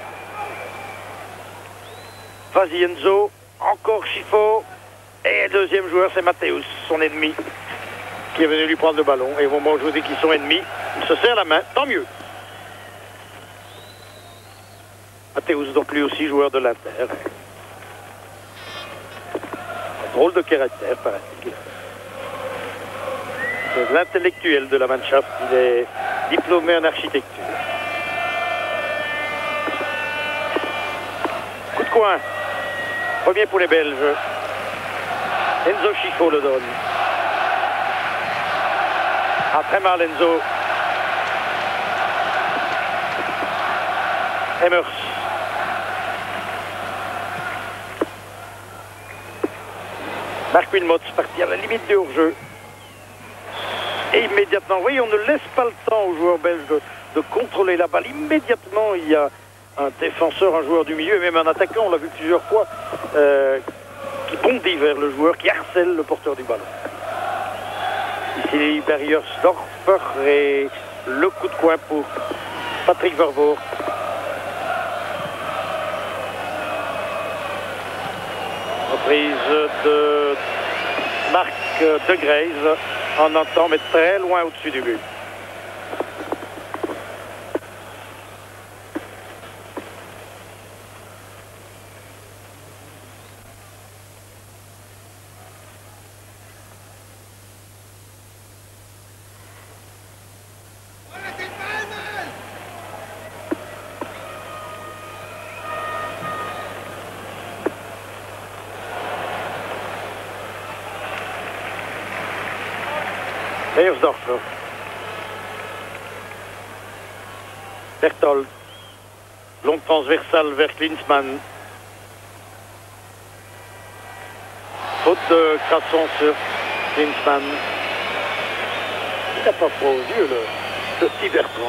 Vas-y Enzo. Encore Schifo. Et le deuxième joueur c'est Matthäus, son ennemi, qui est venu lui prendre le ballon. Et au moment où je vous dis qu'ils sont ennemis, il se serre la main. Tant mieux. Matthäus donc lui aussi joueur de l'Inter. Drôle de caractère, paraît-il. C'est l'intellectuel de la Mannschaft. Il est diplômé en architecture. Coup de coin. Premier pour les Belges. Enzo Schifo le donne. Ah, très mal Enzo. Emmers. Marc Wilmots parti à la limite du hors-jeu. Et immédiatement, oui, on ne laisse pas le temps aux joueurs belges de contrôler la balle. Immédiatement, il y a un défenseur, un joueur du milieu, et même un attaquant, on l'a vu plusieurs fois, qui bondit vers le joueur, qui harcèle le porteur du ballon. Ici, Bergersdorfer et le coup de coin pour Patrick Vervoort. Reprise de Marc de Graze en un temps, mais très loin au-dessus du but. Beiersdorfer. Berthold. Longue transversale vers Klinsmann. Faute de Crasson sur Klinsmann. Il n'a pas froid aux yeux, le petit Bertrand.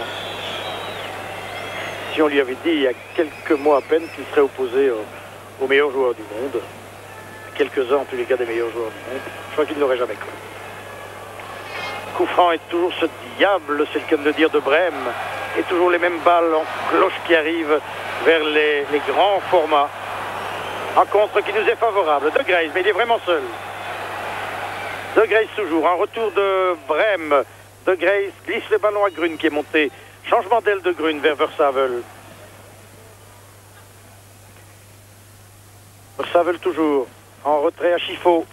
Si on lui avait dit il y a quelques mois à peine qu'il serait opposé au meilleur joueur du monde, quelques-uns en tous les cas des meilleurs joueurs du monde, je crois qu'il ne l'aurait jamais cru. Coup franc est toujours ce diable, c'est le cas de le dire, de Brême, et toujours les mêmes balles en cloche qui arrivent vers les grands formats. Un contre qui nous est favorable. De Grace, mais il est vraiment seul. De Grace toujours. Un retour de Brême. De Grace glisse le ballon à Grune qui est monté. Changement d'aile de Grune vers Versavel. Versavel toujours. En retrait à Chiffaut.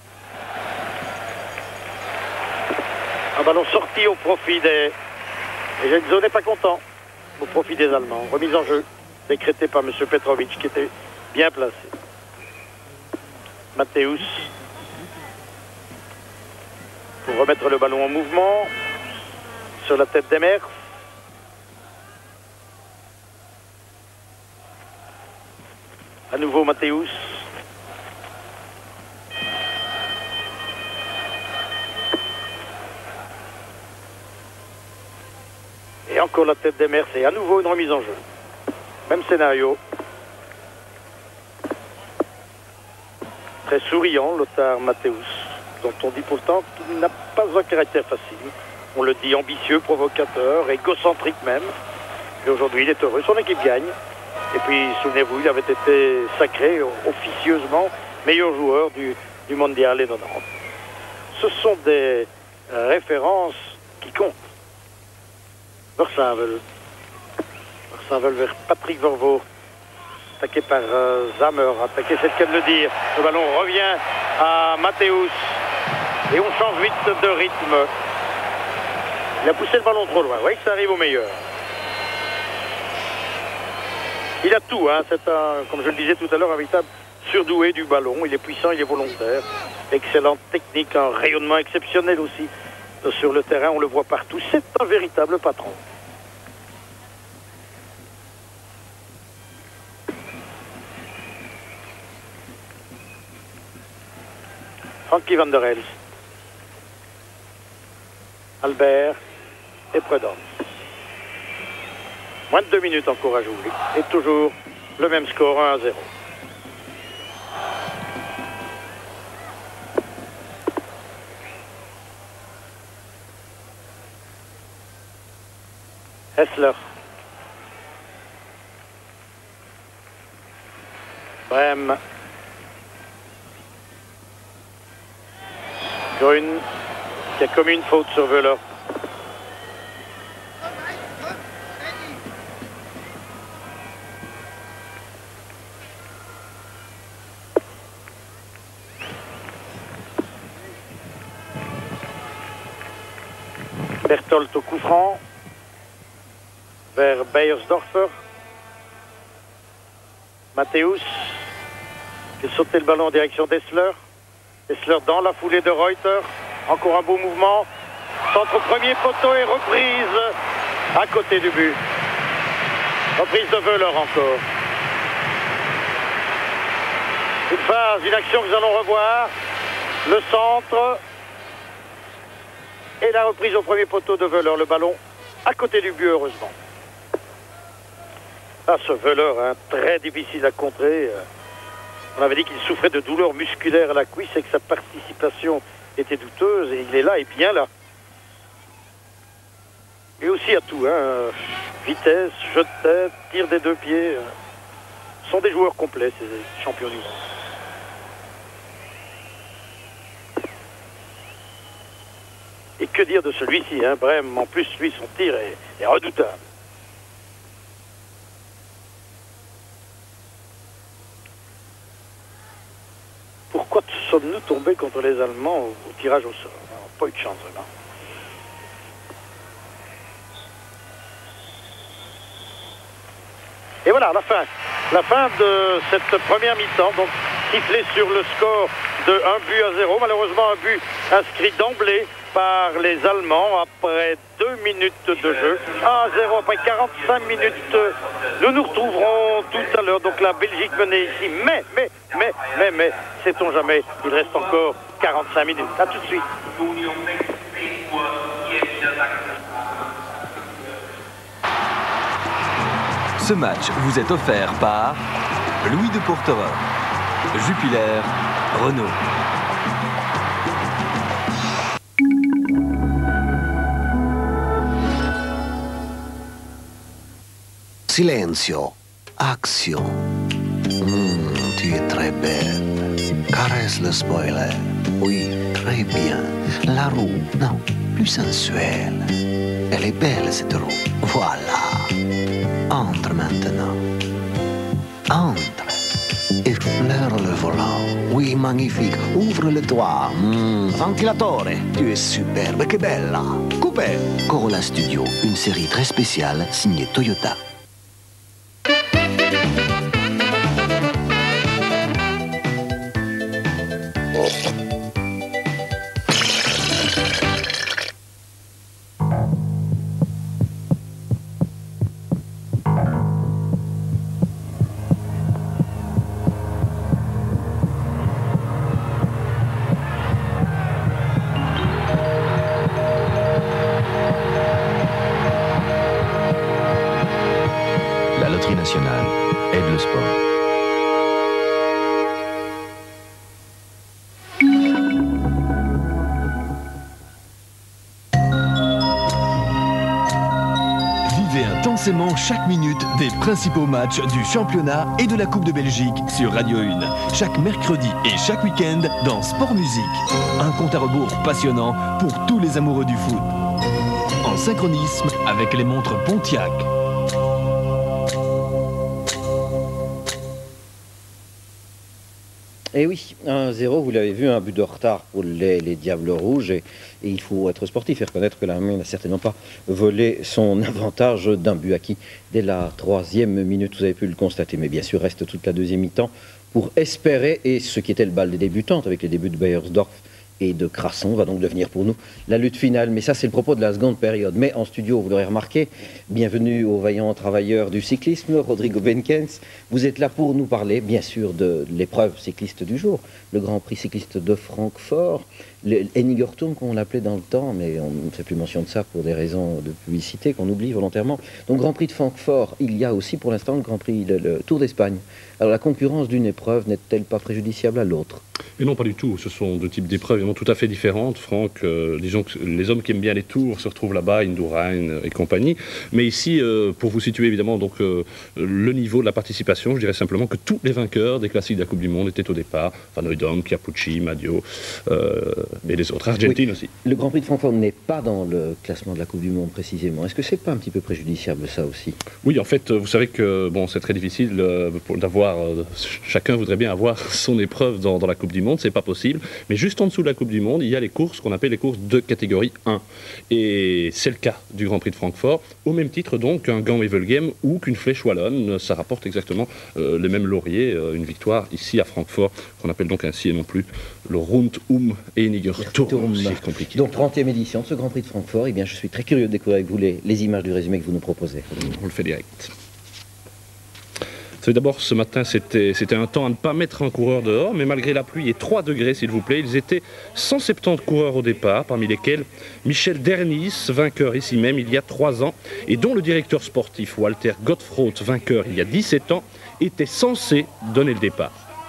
Un ballon sorti au profit des... Et Genzo n'est pas content. Au profit des Allemands. Remise en jeu. Décrétée par M. Petrovic qui était bien placé. Matthäus. Pour remettre le ballon en mouvement. Sur la tête d'Emers. À nouveau Matthäus. Et encore la tête d'Emers et à nouveau une remise en jeu. Même scénario. Très souriant, Lothar Matthäus, dont on dit pourtant qu'il n'a pas un caractère facile. On le dit ambitieux, provocateur, égocentrique même. Et aujourd'hui, il est heureux. Son équipe gagne. Et puis, souvenez-vous, il avait été sacré officieusement meilleur joueur du mondial et 90. Ce sont des références qui comptent. Versavel. Versavel vers Patrick Vervoort. Attaqué par Zammer. Attaqué, c'est le cas de le dire. Le ballon revient à Matthäus. Et on change vite de rythme. Il a poussé le ballon trop loin. Vous voyez que ça arrive au meilleur. Il a tout, hein. C'est un, comme je le disais tout à l'heure, un véritable surdoué du ballon. Il est puissant, il est volontaire. Excellente technique, un rayonnement exceptionnel aussi sur le terrain. On le voit partout. C'est un véritable patron. Frankie van der Elst. Albert et Prudhomme. Moins de 2 minutes encore à jouer. Et toujours le même score, 1-0. Hessler. Brême. Grune qui a commis une faute sur Wöhler. Berthold au coup franc vers Beiersdorfer. Matthäus qui a sauté le ballon en direction d'Hessler. Hessler dans la foulée de Reuter. Encore un beau mouvement. Centre au premier poteau et reprise à côté du but. Reprise de Wöhler encore. Une phase, une action que nous allons revoir. Le centre. Et la reprise au premier poteau de Wöhler. Le ballon à côté du but, heureusement. Ah, ce Wöhler, hein, très difficile à contrer. On avait dit qu'il souffrait de douleurs musculaires à la cuisse et que sa participation était douteuse. Et il est là et bien là. Et aussi à tout. Hein, vitesse, jeu de tête, tir des deux pieds. Ce sont des joueurs complets, ces champions du monde. Et que dire de celui-ci, hein, Brême, en plus, lui, son tir est redoutable. Pourquoi sommes-nous tombés contre les Allemands au tirage au sort? Pas eu de chance, vraiment. Et voilà, la fin de cette première mi-temps, donc sifflé sur le score de 1-0. Malheureusement, un but inscrit d'emblée par les Allemands après 2 minutes de jeu. 1-0 après 45 minutes. Nous nous retrouverons tout à l'heure. Donc la Belgique menait ici. Mais, sait-on jamais, il reste encore 45 minutes. À tout de suite. Ce match vous est offert par Louis de Pourtorin, Jupiler, Renault. Silenzio, action. Tu es très belle. Caresse le spoiler. Oui, très bien. La roue, non, plus sensuelle. Elle est belle cette roue. Voilà. Entre maintenant. Entre. Et flaire le volant. Oui, magnifique. Ouvre le toit. Ventilatore. Tu es superbe. Que bella. Coupé. Corolla Studio, une série très spéciale signée Toyota. La Loterie Nationale aide le sport. Vivez intensément chaque minute des principaux matchs du championnat et de la Coupe de Belgique sur Radio 1. Chaque mercredi et chaque week-end dans Sport Musique. Un compte à rebours passionnant pour tous les amoureux du foot. En synchronisme avec les montres Pontiac. Et oui, 1-0, vous l'avez vu, un but de retard pour les Diables Rouges. Et il faut être sportif et reconnaître que l'armée n'a certainement pas volé son avantage d'un but acquis dès la 3e minute. Vous avez pu le constater, mais bien sûr, reste toute la 2e mi-temps pour espérer. Et ce qui était le bal des débutantes avec les débuts de Beyersdorf et de Crasson va donc devenir pour nous la lutte finale. Mais ça, c'est le propos de la seconde période. Mais en studio, vous l'aurez remarqué, bienvenue aux vaillants travailleurs du cyclisme, Rodrigo Benkens. Vous êtes là pour nous parler, bien sûr, de l'épreuve cycliste du jour, le Grand Prix cycliste de Francfort, Enigerturm, qu'on l'appelait dans le temps, mais on ne fait plus mention de ça pour des raisons de publicité qu'on oublie volontairement. Donc, Grand Prix de Francfort, il y a aussi pour l'instant le Grand Prix, le Tour d'Espagne. Alors, la concurrence d'une épreuve n'est-elle pas préjudiciable à l'autre ? Et non, pas du tout. Ce sont deux types d'épreuves vraiment tout à fait différentes. Franck, disons que les hommes qui aiment bien les tours se retrouvent là-bas, Indurain et compagnie. Mais ici, pour vous situer évidemment donc, le niveau de la participation, je dirais simplement que tous les vainqueurs des classiques de la Coupe du Monde étaient au départ. Van Hooydonk, Chiappucci, Madio et les autres. Argentine aussi. Le Grand Prix de Francfort n'est pas dans le classement de la Coupe du Monde précisément. Est-ce que c'est pas un petit peu préjudiciable ça aussi ? Oui, en fait, vous savez que bon, c'est très difficile d'avoir. Chacun voudrait bien avoir son épreuve dans la Coupe du Monde, c'est pas possible. Mais juste en dessous de la Coupe du Monde, il y a les courses qu'on appelle les courses de catégorie 1. Et c'est le cas du Grand Prix de Francfort, au même titre donc qu'un Gand-Wevelgem ou qu'une Flèche Wallonne. Ça rapporte exactement les mêmes lauriers. Une victoire ici à Francfort, qu'on appelle donc ainsi et non plus le Rundum Enigerturm. C'est compliqué. Donc 30e édition de ce Grand Prix de Francfort. Eh bien, je suis très curieux de découvrir avec vous les images du résumé que vous nous proposez. On le fait direct. D'abord, ce matin, c'était un temps à ne pas mettre un coureur dehors, mais malgré la pluie et 3 degrés, s'il vous plaît, ils étaient 170 coureurs au départ, parmi lesquels Michel Dernis, vainqueur ici même il y a 3 ans, et dont le directeur sportif Walter Gottfroth, vainqueur il y a 17 ans, était censé donner le départ.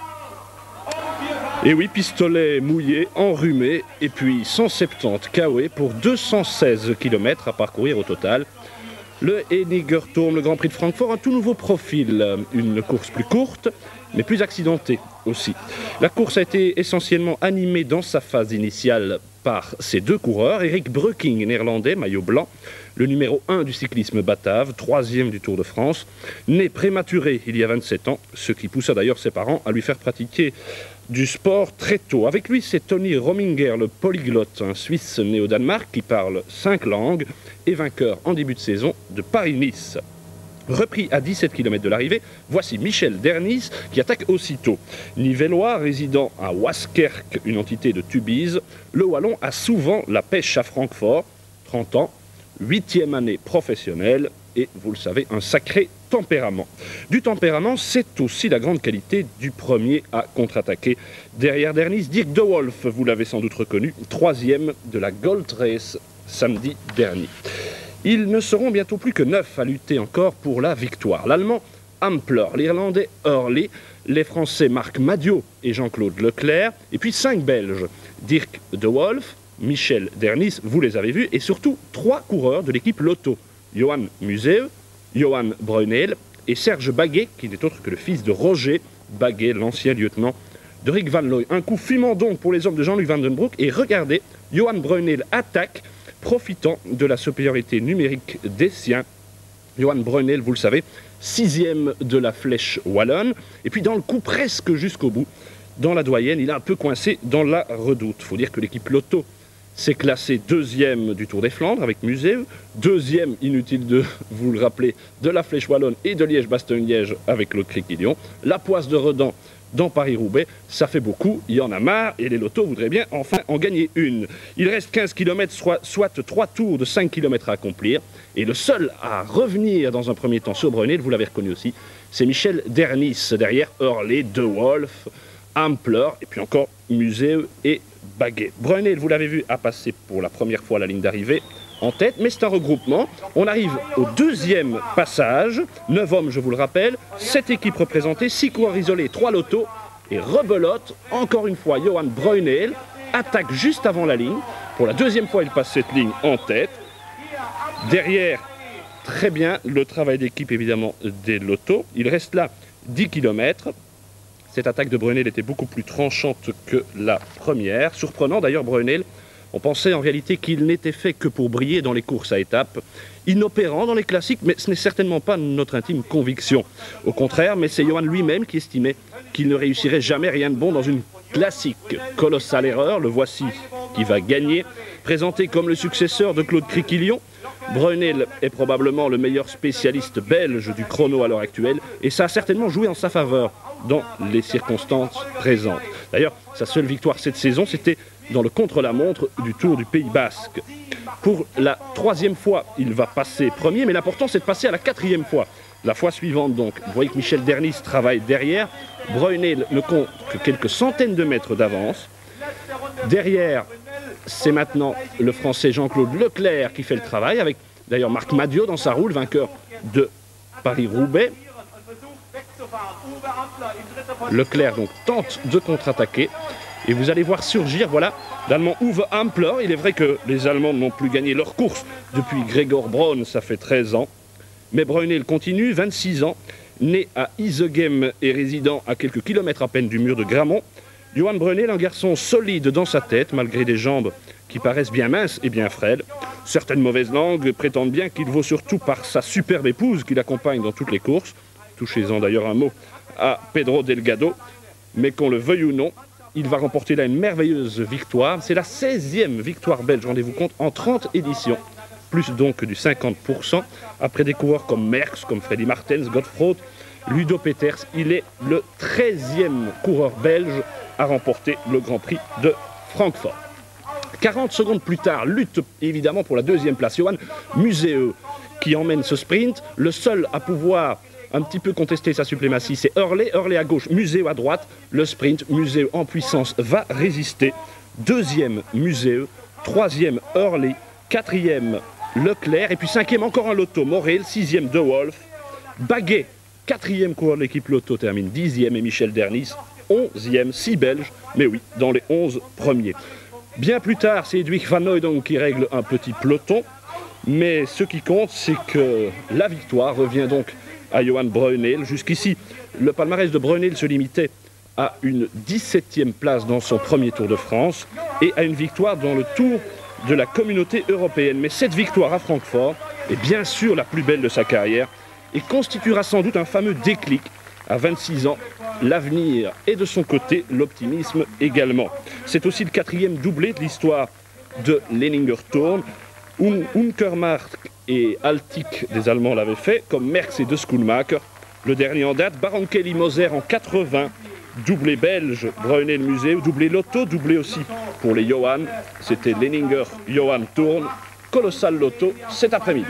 Et oui, pistolet mouillé, enrhumé, et puis 170 KOE pour 216 km à parcourir au total. Le Enigerturm, le Grand Prix de Francfort, un tout nouveau profil, une course plus courte, mais plus accidentée aussi. La course a été essentiellement animée dans sa phase initiale par ces 2 coureurs, Eric Breukink, néerlandais, maillot blanc, le numéro 1 du cyclisme batave, 3e du Tour de France, né prématuré il y a 27 ans, ce qui poussa d'ailleurs ses parents à lui faire pratiquer du sport très tôt. Avec lui, c'est Tony Rominger, le polyglotte, un Suisse né au Danemark qui parle 5 langues et vainqueur en début de saison de Paris-Nice. Repris à 17 km de l'arrivée, voici Michel Dernisse qui attaque aussitôt. Nivellois, résident à Waskerk, une entité de Tubize, le Wallon a souvent la pêche à Francfort, 30 ans, 8e année professionnelle et, vous le savez, un sacré tempérament. Du tempérament, c'est aussi la grande qualité du premier à contre-attaquer. Derrière Dernisse, Dirk De Wolf, vous l'avez sans doute reconnu, 3e de la Gold Race samedi dernier. Ils ne seront bientôt plus que 9 à lutter encore pour la victoire. L'Allemand Ampler, l'Irlandais Hurley, les Français Marc Madiot et Jean-Claude Leclerc, et puis 5 Belges, Dirk De Wolf, Michel Dernisse, vous les avez vus, et surtout 3 coureurs de l'équipe Lotto, Johan Museeuw, Johan Bruyneel et Serge Baguet, qui n'est autre que le fils de Roger Baguet, l'ancien lieutenant de Rick Van Looy. Un coup fumant donc pour les hommes de Jean-Luc Van Den Broek, et regardez, Johan Bruyneel attaque, profitant de la supériorité numérique des siens. Johan Bruyneel, vous le savez, 6e de la flèche wallonne. Et puis dans le coup presque jusqu'au bout, dans la doyenne, il a un peu coincé dans la redoute. Il faut dire que l'équipe Lotto s'est classée 2e du Tour des Flandres avec Museeuw, 2e, inutile de vous le rappeler, de la flèche wallonne et de Liège-Bastogne-Liège avec le Criquillon. La Poisse de Redans dans Paris-Roubaix, ça fait beaucoup, il y en a marre, et les Lotto voudraient bien enfin en gagner une. Il reste 15 km, soit 3 tours de 5 km à accomplir, et le seul à revenir dans un premier temps sur Bruyneel, vous l'avez reconnu aussi, c'est Michel Dernisse, derrière Hurley, De Wolf, Ampler, et puis encore Museeuw et Baguet. Bruyneel, vous l'avez vu, a passé pour la première fois la ligne d'arrivée en tête, mais c'est un regroupement. On arrive au 2e passage, 9 hommes je vous le rappelle, 7 équipes représentées, 6 coureurs isolés, 3 Lotto, et rebelote, encore une fois, Johan Bruyneel attaque juste avant la ligne. Pour la 2e fois, il passe cette ligne en tête. Derrière, très bien, le travail d'équipe évidemment des Lotto. Il reste là 10 km. Cette attaque de Bruyneel était beaucoup plus tranchante que la première. Surprenant d'ailleurs, Bruyneel, on pensait en réalité qu'il n'était fait que pour briller dans les courses à étapes, inopérant dans les classiques, mais ce n'est certainement pas notre intime conviction. Au contraire, mais c'est Johan lui-même qui estimait qu'il ne réussirait jamais rien de bon dans une classique. Colossale erreur, le voici qui va gagner. Présenté comme le successeur de Claude Criquillon, Bruyneel est probablement le meilleur spécialiste belge du chrono à l'heure actuelle, et ça a certainement joué en sa faveur dans les circonstances présentes. D'ailleurs, sa seule victoire cette saison, c'était dans le contre-la-montre du Tour du Pays Basque. Pour la 3e fois, il va passer premier, mais l'important c'est de passer à la 4e fois. La fois suivante donc, vous voyez que Michel Dernisse travaille derrière. Bruyneel ne compte que quelques centaines de mètres d'avance. Derrière, c'est maintenant le Français Jean-Claude Leclerc qui fait le travail, avec d'ailleurs Marc Madiot dans sa roue, le vainqueur de Paris-Roubaix. Leclerc donc tente de contre-attaquer. Et vous allez voir surgir, voilà, l'Allemand Uwe Ampler. Il est vrai que les Allemands n'ont plus gagné leur course depuis Gregor Braun, ça fait 13 ans. Mais Bruyneel continue, 26 ans, né à Isegem et résident à quelques kilomètres à peine du mur de Grammont. Johan Bruyneel, un garçon solide dans sa tête, malgré des jambes qui paraissent bien minces et bien frêles. Certaines mauvaises langues prétendent bien qu'il vaut surtout par sa superbe épouse qui l'accompagne dans toutes les courses. Touchez-en d'ailleurs un mot à Pedro Delgado. Mais qu'on le veuille ou non, il va remporter là une merveilleuse victoire. C'est la 16e victoire belge, rendez-vous compte, en 30 éditions. Plus donc du 50%. Après des coureurs comme Merckx, comme Freddy Martens, Godefroot, Ludo Peters, il est le 13e coureur belge à remporter le Grand Prix de Francfort. 40 secondes plus tard, lutte évidemment pour la 2e place. Johan Museeuw qui emmène ce sprint. Le seul à pouvoir un petit peu contester sa suprématie, c'est Hurley. Hurley à gauche, Museeuw à droite. Le sprint, Museeuw en puissance va résister. 2e Museeuw, 3e Hurley, 4e Leclerc, et puis 5e encore un Lotto, Morel, 6e De Wolf. Baguet, 4e coureur de l'équipe Lotto, termine 10e, et Michel Dernisse, 11e, 6 Belges, mais oui, dans les 11 premiers. Bien plus tard, c'est Hedwig Van Looy donc qui règle un petit peloton, mais ce qui compte, c'est que la victoire revient donc à Johan Bruyneel. Jusqu'ici, le palmarès de Bruyneel se limitait à une 17e place dans son premier Tour de France et à une victoire dans le Tour de la Communauté européenne. Mais cette victoire à Francfort est bien sûr la plus belle de sa carrière et constituera sans doute un fameux déclic. À 26 ans, l'avenir est de son côté, l'optimisme également. C'est aussi le 4e doublé de l'histoire de l'Henninger Tour. Unkermark et Altic des Allemands l'avaient fait, comme Merckx et De Schoonmaker. Le dernier en date, Barankelli-Moser en 80, doublé belge, Brunel-Musée, doublé Lotto, doublé aussi pour les Johan. C'était Leninger-Johan Thurn. Colossal Lotto cet après-midi.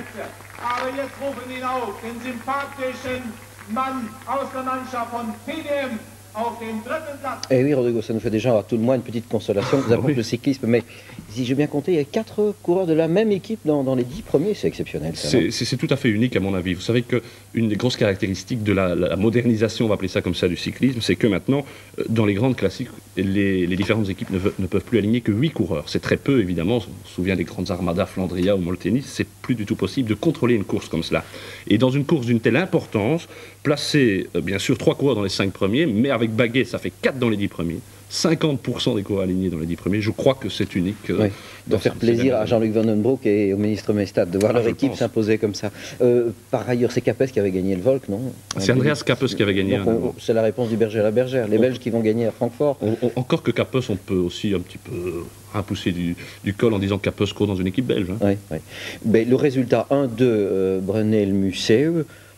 Eh oui, Rodrigo, ça nous fait déjà à tout le moins une petite consolation. Nous avons le cyclisme, mais si j'ai bien compté, il y a 4 coureurs de la même équipe dans les 10 premiers. C'est exceptionnel. C'est tout à fait unique à mon avis. Vous savez qu'une des grosses caractéristiques de la modernisation, on va appeler ça comme ça, du cyclisme, c'est que maintenant, dans les grandes classiques, les différentes équipes ne peuvent plus aligner que 8 coureurs. C'est très peu, évidemment. On se souvient des grandes armadas Flandria ou Molteni. C'est plus du tout possible de contrôler une course comme cela. Et dans une course d'une telle importance, placer, bien sûr, 3 coureurs dans les 5 premiers, mais avec baguette, ça fait 4 dans les 10 premiers. 50% des coureurs alignés dans les 10 premiers, je crois que c'est unique. Oui, de faire plaisir à Jean-Luc Van Den Broek et au ministre Meestad de voir leur équipe s'imposer comme ça. Par ailleurs, c'est Capes qui avait gagné le Volk, non? C'est Andreas Capes qui avait gagné. C'est la réponse du berger à la bergère. Les Belges qui vont gagner à Francfort. Encore que Capes, on peut aussi un petit peu repousser du col en disant que Capes court dans une équipe belge. Hein. Oui, oui. Mais le résultat 1-2, Brunel-Musée,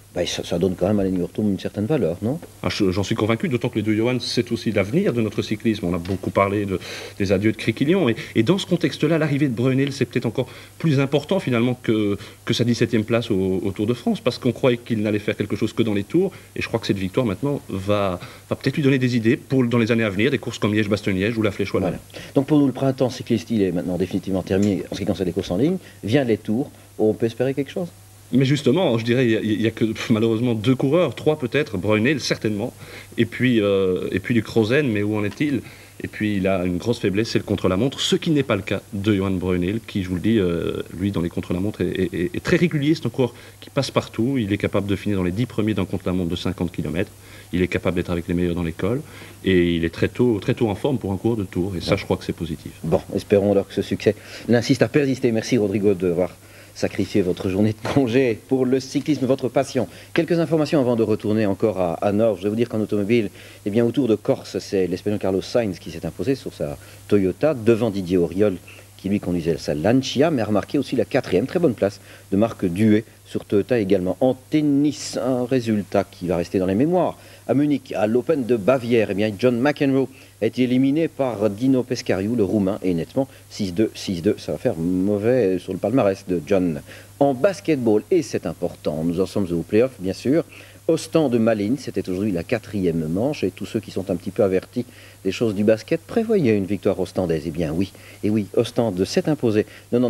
ça donne quand même à l'Enigurtum une certaine valeur, non? J'en suis convaincu, d'autant que les deux Johan, c'est aussi l'avenir de notre cyclisme. On a beaucoup parlé des adieux de Criquillon. Et dans ce contexte-là, l'arrivée de Brunel, c'est peut-être encore plus important finalement que sa 17e place au Tour de France, parce qu'on croyait qu'il n'allait faire quelque chose que dans les tours. Et je crois que cette victoire maintenant va peut-être lui donner des idées dans les années à venir, des courses comme Liège-Bastogne-Liège ou la Flèche Wallonne. Voilà. Donc pour nous, le printemps cycliste, il est maintenant définitivement terminé en ce qui concerne les courses en ligne. Vient les tours. On peut espérer quelque chose? Mais justement, je dirais, il n'y a que malheureusement 2 coureurs, 3 peut-être, Brunel certainement, et puis du Krozen, mais où en est-il? Et puis il a une grosse faiblesse, c'est le contre-la-montre, ce qui n'est pas le cas de Johan Brunel, qui, je vous le dis, lui dans les contre-la-montre est très régulier. C'est un coureur qui passe partout, il est capable de finir dans les 10 premiers d'un contre-la-montre de 50 km, il est capable d'être avec les meilleurs dans l'école, et il est très tôt en forme pour un coureur de tour, et ça je crois que c'est positif. Bon, espérons alors que ce succès l'insiste à persister. Merci Rodrigo d'avoir sacrifier votre journée de congé pour le cyclisme, votre passion. Quelques informations avant de retourner encore à Hanovre. Je vais vous dire qu'en automobile, eh bien, autour de Corse, c'est l'Espagnol Carlos Sainz qui s'est imposé sur sa Toyota devant Didier Auriol qui lui conduisait sa Lancia, mais a remarqué aussi la 4e, très bonne place de Marc Duet sur Toyota également. En tennis, un résultat qui va rester dans les mémoires. À Munich, à l'Open de Bavière, eh bien, John McEnroe a été éliminé par Dino Pescariu, le roumain, et nettement 6-2, 6-2. Ça va faire mauvais sur le palmarès de John. En basketball, et c'est important, nous en sommes aux playoffs, bien sûr. Ostend de Malines, c'était aujourd'hui la 4e manche, et tous ceux qui sont un petit peu avertis des choses du basket prévoyaient une victoire ostendaise. Eh bien oui, et oui, Ostende s'est imposé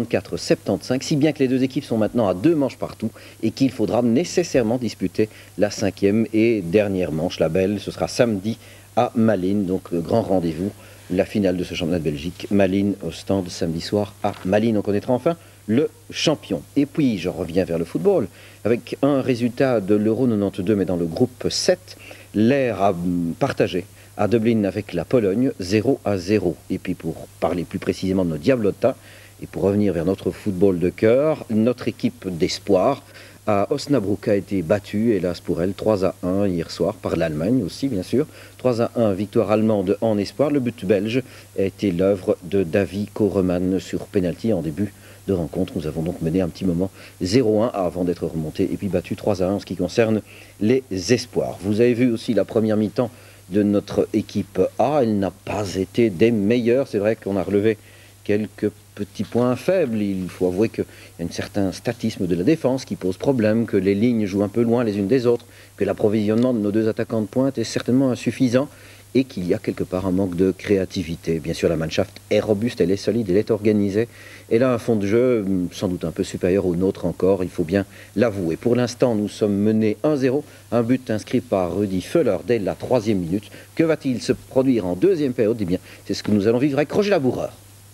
94-75, si bien que les deux équipes sont maintenant à 2 manches partout, et qu'il faudra nécessairement disputer la 5e et dernière manche. La belle, ce sera samedi à Malines, donc le grand rendez-vous, la finale de ce championnat de Belgique. Malines-Ostende, samedi soir à Malines. On connaîtra enfin le champion. Et puis, je reviens vers le football, avec un résultat de l'Euro 92, mais dans le groupe 7, l'air a partagé à Dublin avec la Pologne, 0-0. Et puis, pour parler plus précisément de nos Diablotins, et pour revenir vers notre football de cœur, notre équipe d'espoir à Osnabrück a été battue, hélas pour elle, 3-1 hier soir, par l'Allemagne aussi, bien sûr. 3-1, victoire allemande en espoir. Le but belge a été l'œuvre de Davy Koreman sur pénalty en début de rencontre. Nous avons donc mené un petit moment 0-1 avant d'être remonté et puis battu 3-1 en ce qui concerne les espoirs. Vous avez vu aussi la première mi-temps de notre équipe A. Elle n'a pas été des meilleures. C'est vrai qu'on a relevé quelques petits points faibles. Il faut avouer qu'il y a un certain statisme de la défense qui pose problème, que les lignes jouent un peu loin les unes des autres, que l'approvisionnement de nos 2 attaquants de pointe est certainement insuffisant et qu'il y a quelque part un manque de créativité. Bien sûr, la Mannschaft est robuste, elle est solide, elle est organisée. Elle a un fond de jeu sans doute un peu supérieur au nôtre encore, il faut bien l'avouer. Pour l'instant, nous sommes menés 1-0, un but inscrit par Rudi Völler dès la 3e minute. Que va-t-il se produire en 2e période? Eh bien, c'est ce que nous allons vivre avec Roger Laboureur.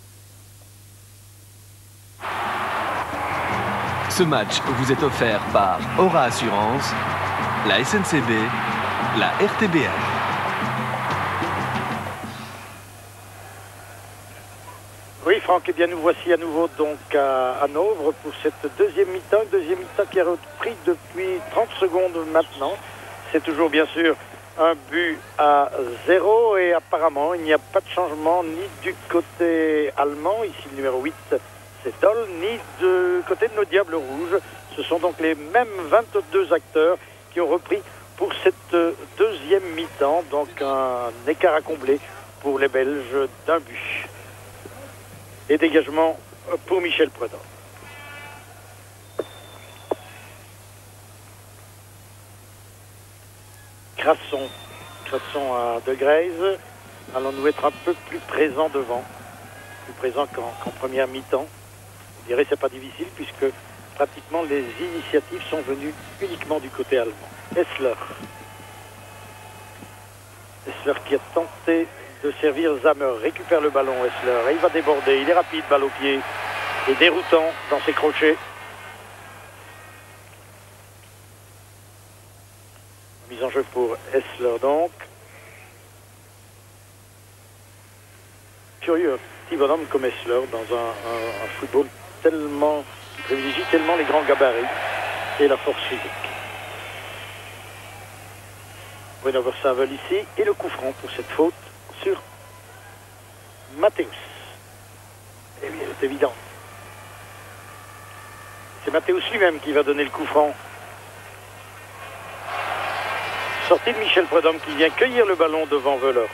Ce match vous est offert par Aura Assurance, la SNCB, la RTBF. Oui Franck, eh bien nous voici à nouveau donc à Hanovre pour cette deuxième mi-temps qui a repris depuis 30 secondes maintenant. C'est toujours bien sûr un but à 0 et apparemment il n'y a pas de changement ni du côté allemand. Ici le numéro 8 Dol, ni du côté de nos Diables Rouges. Ce sont donc les mêmes 22 acteurs qui ont repris pour cette deuxième mi-temps. Donc un écart à combler pour les Belges d'un but. Et dégagement pour Michel Prudhomme. Crasson à De Greyse. Allons-nous être un peu plus présents devant, plus présents qu'en première mi-temps. Je dirais que c'est pas difficile puisque pratiquement les initiatives sont venues uniquement du côté allemand. Hessler qui a tenté de servir Zammer, récupère le ballon Hessler et il va déborder, il est rapide, balle au pied et déroutant dans ses crochets. Mise en jeu pour Hessler donc. Curieux, petit bonhomme comme Hessler dans un football tellement, qui privilégie tellement les grands gabarits et la force physique. Bruno Versavel ici et le coup franc pour cette faute sur Matthäus. Et bien, elle est évidente. C'est Matthäus lui-même qui va donner le coup franc. Sortie de Michel Prudhomme qui vient cueillir le ballon devant Veuler.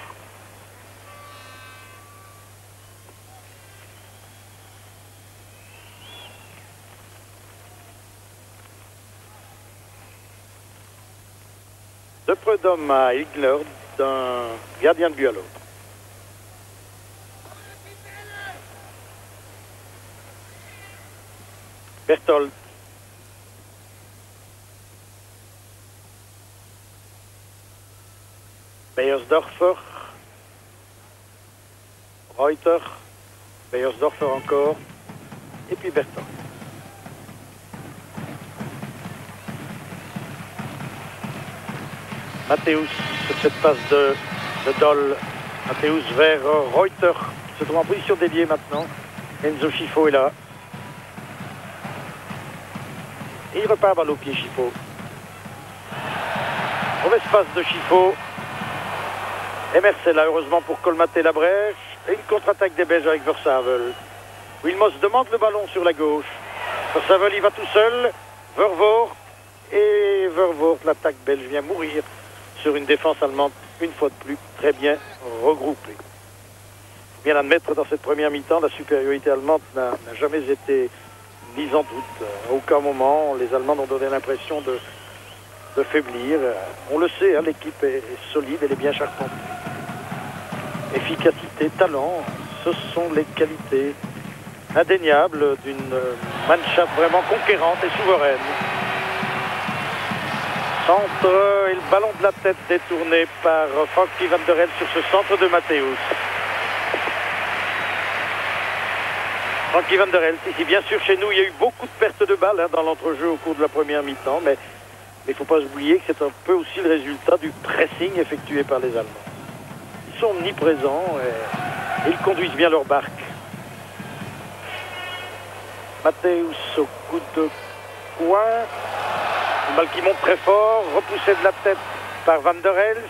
De Prudhomme à Igler, d'un gardien de but à l'autre. Berthold. Beyersdorfer. Reuter. Beyersdorfer encore. Et puis Berthold. Matthäus sur cette passe de Dol. Matthäus vers Reuter, qui se trouve en position dédiée maintenant. Enzo Schifo est là. Et il repart balle au pied, Schifo. Mauvaise passe de Schifo. Emers est là, heureusement, pour colmater la brèche. Et une contre-attaque des Belges avec Versavel. Wilmos demande le ballon sur la gauche. Versavel, il va tout seul. Vervoort. Et Vervoort, l'attaque belge, vient mourir sur une défense allemande, une fois de plus, très bien regroupée. Il faut bien admettre, dans cette première mi-temps, la supériorité allemande n'a jamais été mise en doute. À aucun moment, les Allemands ont donné l'impression de faiblir. On le sait, hein, l'équipe est solide, elle est bien charpentée. Efficacité, talent, ce sont les qualités indéniables d'une Mannschaft vraiment conquérante et souveraine. Centre et le ballon de la tête détourné par Frankie van der Elst sur ce centre de Matthäus. Frankie van der Elst, ici bien sûr chez nous, il y a eu beaucoup de pertes de balles dans l'entrejeu au cours de la première mi-temps, mais il ne faut pas oublier que c'est un peu aussi le résultat du pressing effectué par les Allemands. Ils sont omniprésents et ils conduisent bien leur barque. Matthäus au coup de poing. Une balle qui monte très fort, repoussée de la tête par Van der Elst.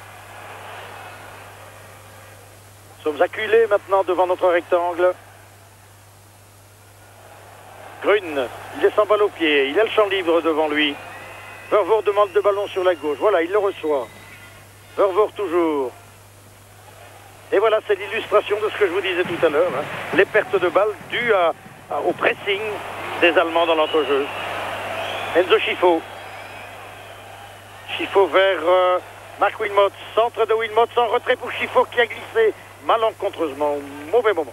Nous sommes acculés maintenant devant notre rectangle. Grun, il est sans balle au pied, il a le champ libre devant lui. Vervoort demande le ballon sur la gauche, voilà, il le reçoit. Vervoort toujours. Et voilà, c'est l'illustration de ce que je vous disais tout à l'heure. Hein. Les pertes de balles dues au pressing des Allemands dans l'entrejeu. Enzo Schifo. Schifo vers Marc Wilmots. Centre de Wilmots en retrait pour Schifo qui a glissé malencontreusement au mauvais moment.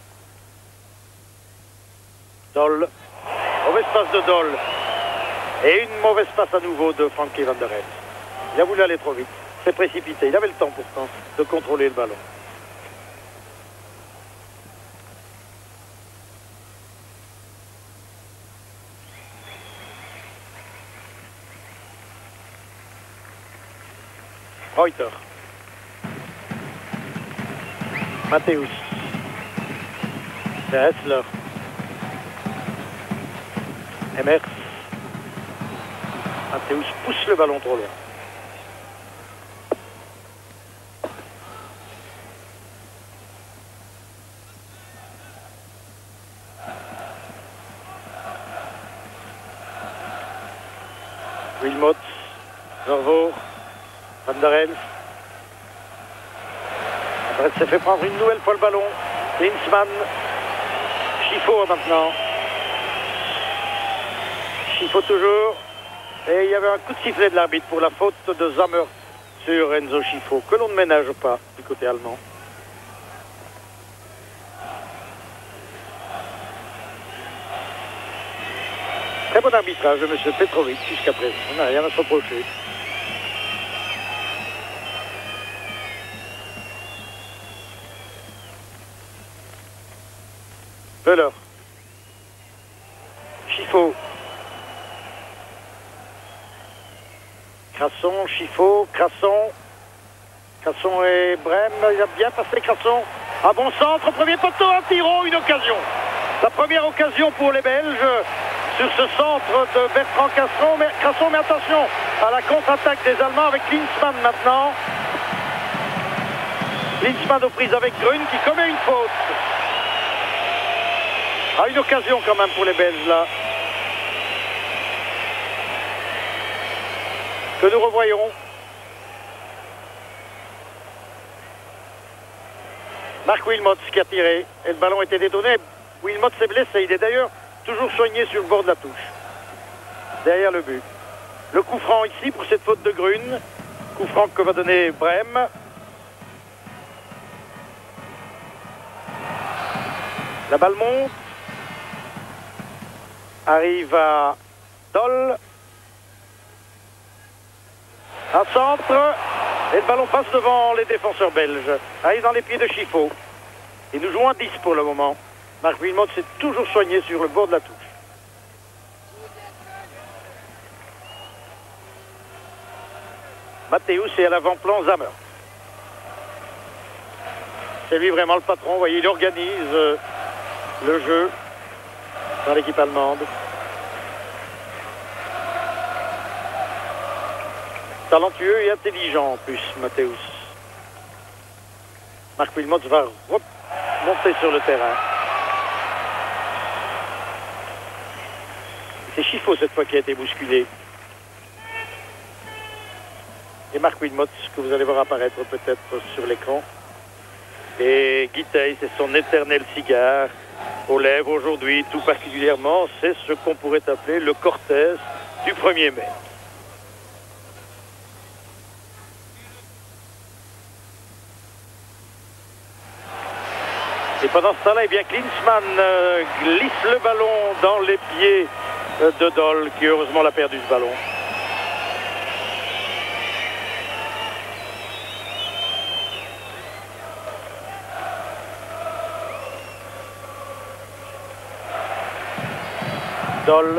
Dol. Mauvaise passe de Dol. Et une mauvaise passe à nouveau de Frankie van der Elst. Il a voulu aller trop vite. C'est précipité. Il avait le temps pourtant de contrôler le ballon. Reuter. Matthäus. C'est Hessler. Emers. Matthäus pousse le ballon trop loin. Wilmots, Vervoort, Van der Elst. Van der Elst s'est fait prendre une nouvelle fois le ballon. Klinsmann, Schifo maintenant. Schifo toujours. Et il y avait un coup de sifflet de l'arbitre pour la faute de Zammer sur Enzo Schifo, que l'on ne ménage pas du côté allemand. Très bon arbitrage de M. Petrovic jusqu'à présent. On n'a rien à se reprocher. Veuler. Schifo. Crasson, Schifo, Crasson. Crasson et Brême. Il a bien passé Crasson. Un bon centre, premier poteau, un tiro, une occasion. La première occasion pour les Belges sur ce centre de Bertrand Crasson. Mais attention à la contre-attaque des Allemands avec Klinsmann maintenant. Klinsmann aux prises avec Grün qui commet une faute. Ah, une occasion quand même pour les Belges là. Que nous revoyons. Marc Wilmots qui a tiré et le ballon était détourné. Wilmots s'est blessé, il est d'ailleurs toujours soigné sur le bord de la touche. Derrière le but. Le coup franc ici pour cette faute de Grün. Coup franc que va donner Brême. La balle monte. Arrive à Doll. Un centre. Et le ballon passe devant les défenseurs belges. Arrive dans les pieds de Schifo. Et nous jouons à 10 pour le moment. Marc Wilmots s'est toujours soigné sur le bord de la touche. Mathéus est à l'avant-plan, Zammer. C'est lui vraiment le patron. Vous voyez, il organise le jeu dans l'équipe allemande. Talentueux et intelligent en plus, Mathéus. Marc Wilmots va remonter sur le terrain. C'est Schifo cette fois qui a été bousculé. Et Marc Wilmots que vous allez voir apparaître peut-être sur l'écran. Et Guitey, c'est son éternel cigare aux lèvres aujourd'hui, tout particulièrement, c'est ce qu'on pourrait appeler le Cortez du 1er mai. Et pendant ce temps-là, eh bien, Klinsmann glisse le ballon dans les pieds de Doll, qui heureusement l'a perdu ce ballon. Doll.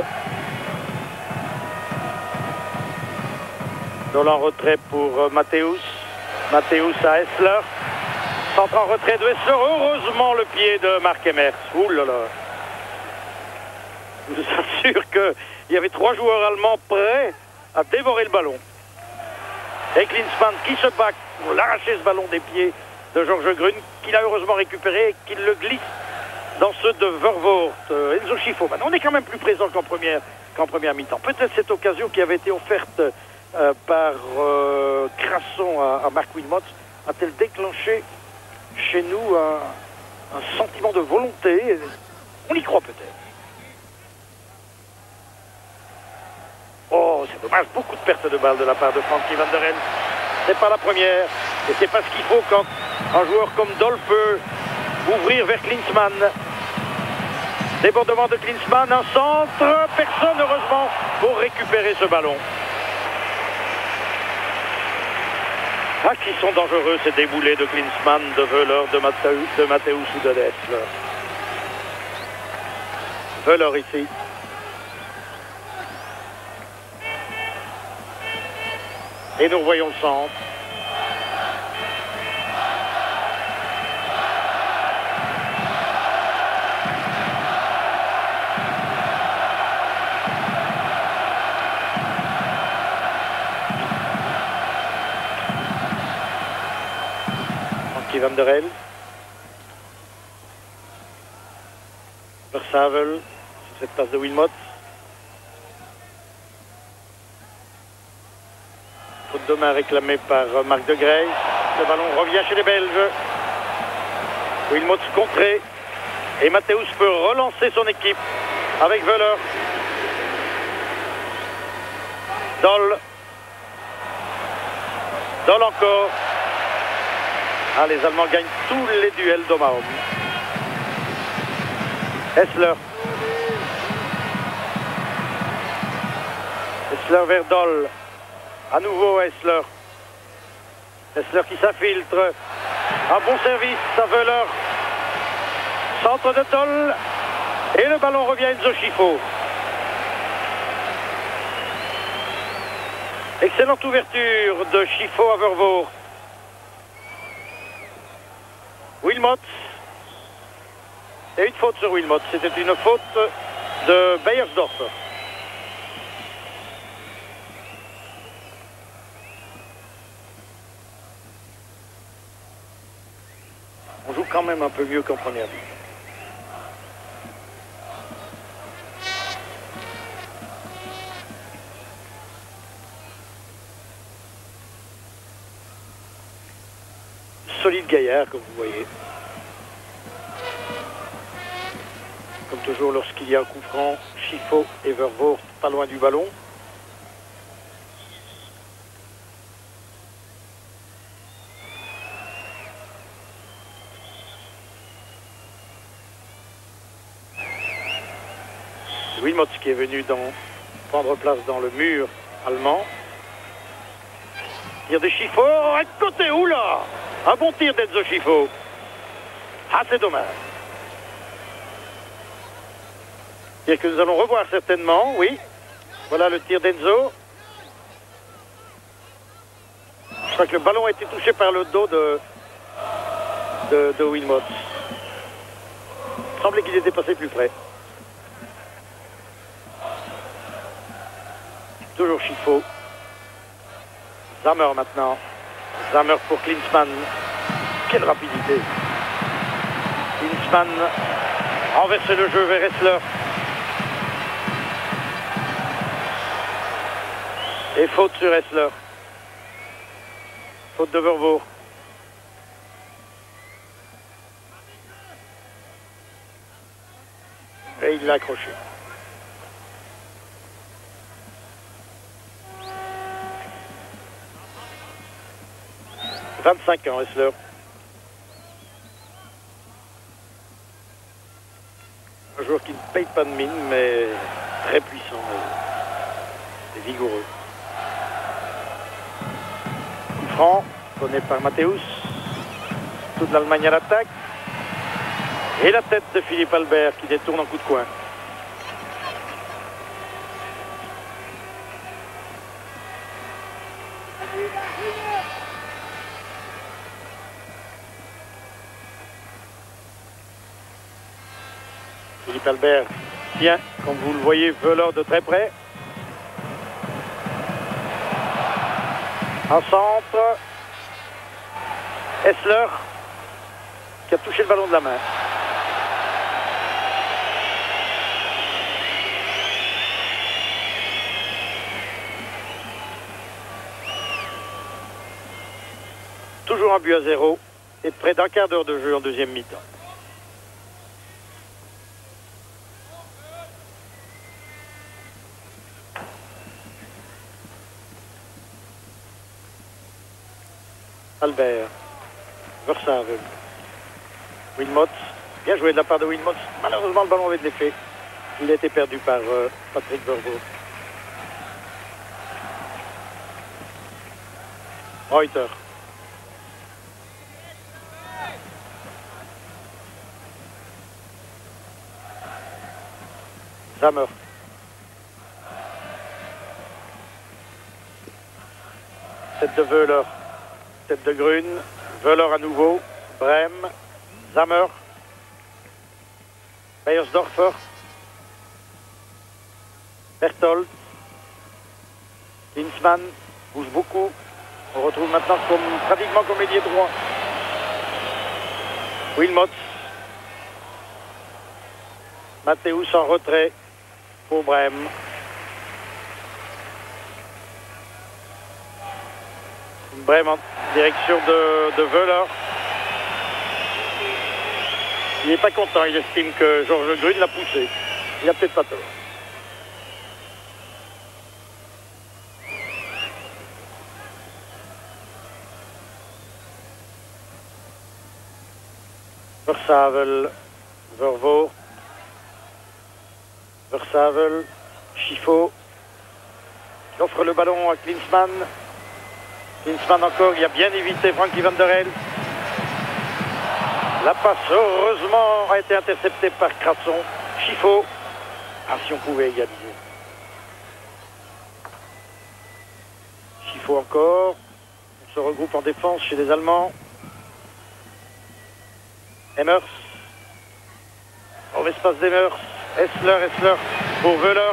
Doll en retrait pour Mathéus. Mathéus à Hessler. Centre en retrait de Hessler. Heureusement le pied de Marc Emmers. Ouh là là. Je vous assure qu'il y avait 3 joueurs allemands prêts à dévorer le ballon. Et Klinsmann qui se bat pour l'arracher ce ballon des pieds de Georges Grün, qu'il a heureusement récupéré et qu'il le glisse dans ceux de Vervoort, Enzo Schifo. Maintenant, on est quand même plus présent qu'en première mi-temps. Peut-être cette occasion qui avait été offerte par Crasson à Marc Wilmots a-t-elle déclenché chez nous un sentiment de volonté? On y croit peut-être. Oh, c'est dommage, beaucoup de pertes de balles de la part de Frankie Van der Elst. C'est pas la première, et c'est pas ce qu'il faut quand un joueur comme Doll peut ouvrir vers Klinsmann. Débordement de Klinsmann, un centre, personne heureusement pour récupérer ce ballon. Ah, qui sont dangereux ces déboulés de Klinsmann, de Veuler, de Mathéus ou de Hessler. Veuler ici. Et nous revoyons le centre. Frankie Van der Elst. Versavel, sur cette passe de Wilmots. Faute de main réclamée par Marc de Grey. Le ballon revient chez les Belges. Wilmots contré. Et Matthäus peut relancer son équipe avec Wöhler. Doll encore. Ah, les Allemands gagnent tous les duels d'homme à homme. Hessler. Hessler vers Doll. À nouveau Hessler. Hessler qui s'infiltre. Un bon service à Wöhler. Centre de Doll. Et le ballon revient à Enzo Scifo. Excellente ouverture de Scifo à Vervoort. Wilmots. Et une faute sur Wilmots. C'était une faute de Beyersdorfer. On joue quand même un peu mieux qu'en première ligue. Solide gaillard, comme vous voyez. Comme toujours, lorsqu'il y a un coup franc, Scifo et Vervoort pas loin du ballon. Wilmots qui est venu prendre place dans le mur allemand. Tir de Scifo, à côté, oula! Un bon tir d'Enzo Scifo. Ah, c'est dommage. Tir que nous allons revoir certainement, oui. Voilà le tir d'Enzo. Je crois que le ballon a été touché par le dos de Wilmots. Il semblait qu'il était passé plus près. Toujours Scifo. Zammer maintenant. Zammer pour Klinsmann. Quelle rapidité. Klinsmann renverse le jeu vers Hessler. Et faute sur Hessler. Faute de Vervoort. Et il l'a accroché. « 25 ans, Hessler. Un joueur qui ne paye pas de mine, mais très puissant et vigoureux. Coup franc, donné par Matthäus. Toute l'Allemagne à l'attaque. Et la tête de Philippe Albert qui détourne en coup de coin. Philippe Albert tient, comme vous le voyez, Wöhler de très près. En centre, Hessler qui a touché le ballon de la main. Toujours un but à 0 et près d'un quart d'heure de jeu en deuxième mi-temps. Albert, Versaven, Wilmots, bien joué de la part de Wilmots. Malheureusement, le ballon avait de l'effet. Il a été perdu par Patrick Vervoort. Reuter. Zammer. Tête de Wöhler. Tête de Grune, Wöhler à nouveau, Brem, Zammer, Beyersdorfer, Berthold, Klinsmann bouge beaucoup. On retrouve maintenant pratiquement comme ailier droit. Wilmots, Matthäus en retrait pour Brem. Brême en direction de Wöhler. Il n'est pas content, il estime que Georges Grune l'a poussé. Il n'a peut-être pas tort. Versavel, Vervoort, Versavel, Schifo, il offre le ballon à Klinsmann. Klinsmann encore, il a bien évité Frankie van der Elst. La passe, heureusement, a été interceptée par Crasson. Schifo, ah, si on pouvait égaliser. Schifo encore, on se regroupe en défense chez les Allemands. Emmers. Mauvais passe d'Emmers. Essler pour Wöhler.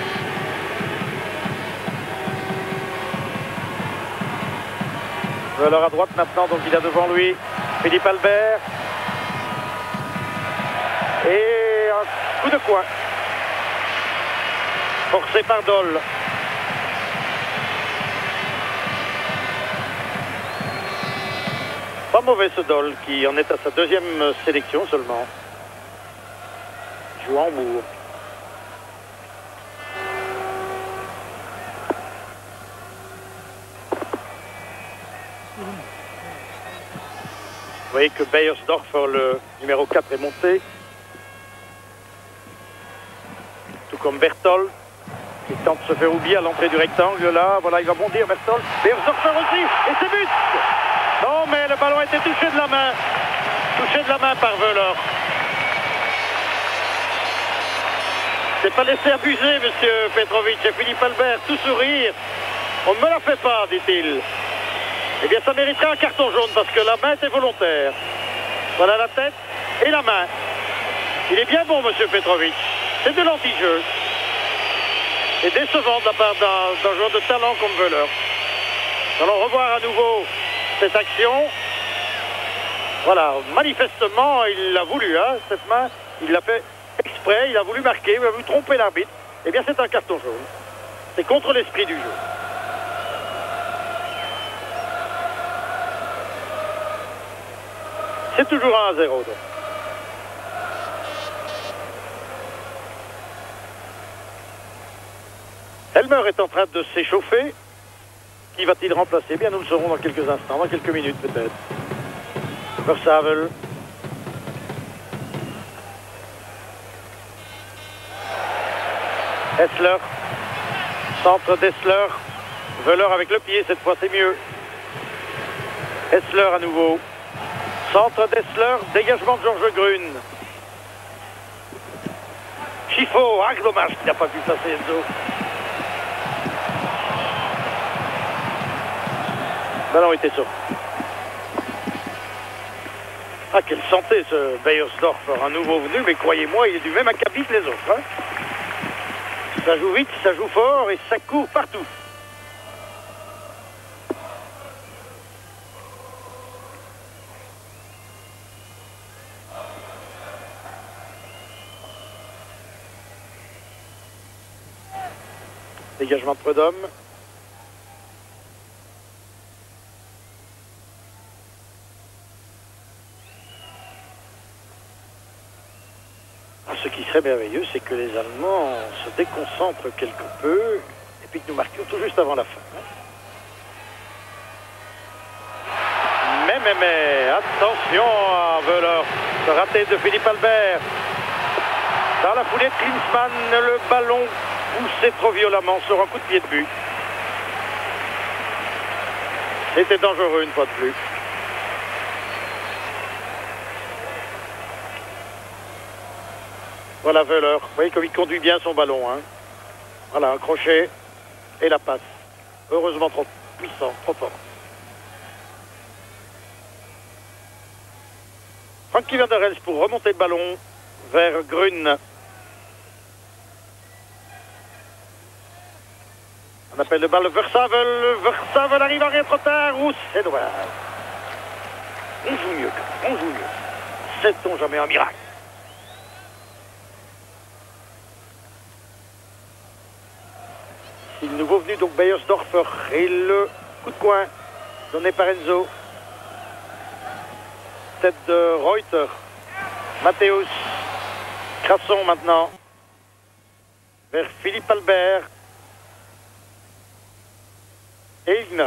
Wöhler à droite maintenant, donc il a devant lui Philippe Albert. Et un coup de coin. Forcé par Doll. Pas mauvais ce Doll qui en est à sa deuxième sélection seulement. Il joue à Hambourg. Vous voyez que Beyersdorfer, le numéro 4, est monté. Tout comme Berthold, qui tente de se faire oublier à l'entrée du rectangle. Là, voilà, il va bondir Berthold. Beyersdorfer aussi, et c'est but! Non, mais le ballon a été touché de la main. Touché de la main par Wöhler. C'est pas laissé abuser, monsieur Petrovic. Et Philippe Albert, tout sourire. On ne me la fait pas, dit-il. Eh bien, ça mériterait un carton jaune parce que la main était volontaire. Voilà la tête et la main. Il est bien bon, monsieur Petrovic. C'est de l'anti-jeu. Et décevant de la part d'un joueur de talent comme Wöhler. Nous allons revoir à nouveau cette action. Voilà, manifestement, il l'a voulu, hein, cette main. Il l'a fait exprès, il a voulu marquer, il a voulu tromper l'arbitre. Eh bien, c'est un carton jaune. C'est contre l'esprit du jeu. C'est toujours 1-0. Donc. Elmer est en train de s'échauffer. Qui va-t-il remplacer? Eh bien, nous le saurons dans quelques instants, dans quelques minutes peut-être. Versavel. Essler. Centre d'Essler. Wöhler avec le pied, cette fois c'est mieux. Essler à nouveau. Centre d'Essler, dégagement de Georges Grune. Schifo, ah dommage qu'il n'a pas pu passer Enzo. Le ballon était sorti. Ah, quelle santé ce Beyersdorfer, un nouveau venu, mais croyez-moi, il est du même acabit que les autres. Hein. Ça joue vite, ça joue fort et ça court partout. Dégagement de Prudhomme. Ce qui serait merveilleux, c'est que les Allemands se déconcentrent quelque peu et puis que nous marquions tout juste avant la fin. Mais, attention à Wöhler, ce raté de Philippe Albert. Dans la foulée de Klinsmann, le ballon poussé trop violemment sur un coup de pied de but. C'était dangereux une fois de plus. Voilà Wöhler, vous voyez comme il conduit bien son ballon. Hein. Voilà, un crochet et la passe. Heureusement trop puissant, trop fort. Frankie van der Elst pour remonter le ballon vers Grune. On appelle le balle Versavel. Versavel arrive à rien trop tard. Ouh, c'est dommage. On joue mieux, on joue mieux. Sait-on jamais un miracle? Le nouveau venu, donc Beyersdorfer, et le coup de coin donné par Enzo. Tête de Reuter. Matthäus. Crasson maintenant. Vers Philippe Albert. Et Igna.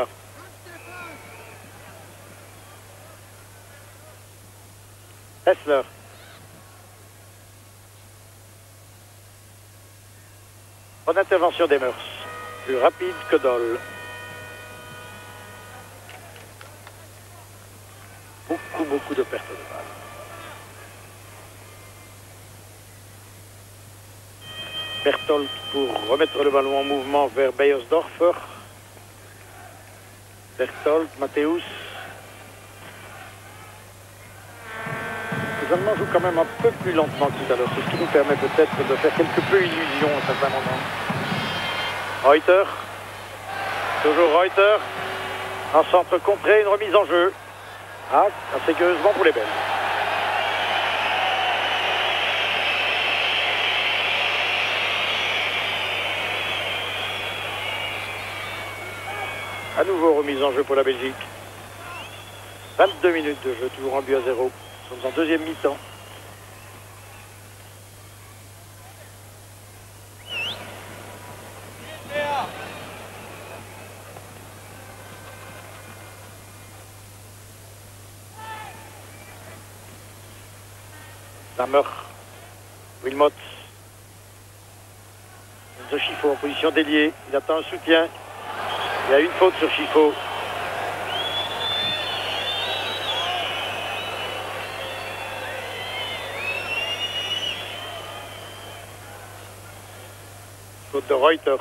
Hessler. Bonne intervention des Meurs. Plus rapide que Dole. Beaucoup de pertes de balles. Berthold pour remettre le ballon en mouvement vers Beiersdorfer. Berthold, Matthäus. Les Allemands jouent quand même un peu plus lentement que tout à l'heure, c'est ce qui nous permet peut-être de faire quelque peu illusion à certains moments. Reuter. Toujours Reuter. Un centre contré, une remise en jeu. Ah, assez curieusement pour les Belges. À nouveau remise en jeu pour la Belgique. 22 minutes de jeu, toujours en but à 0. Nous sommes en deuxième mi-temps. Lammer, Wilmot, Enzo Schifo en position d'ailier, il attend un soutien, il y a une faute sur Schifo. Faute de Reuter.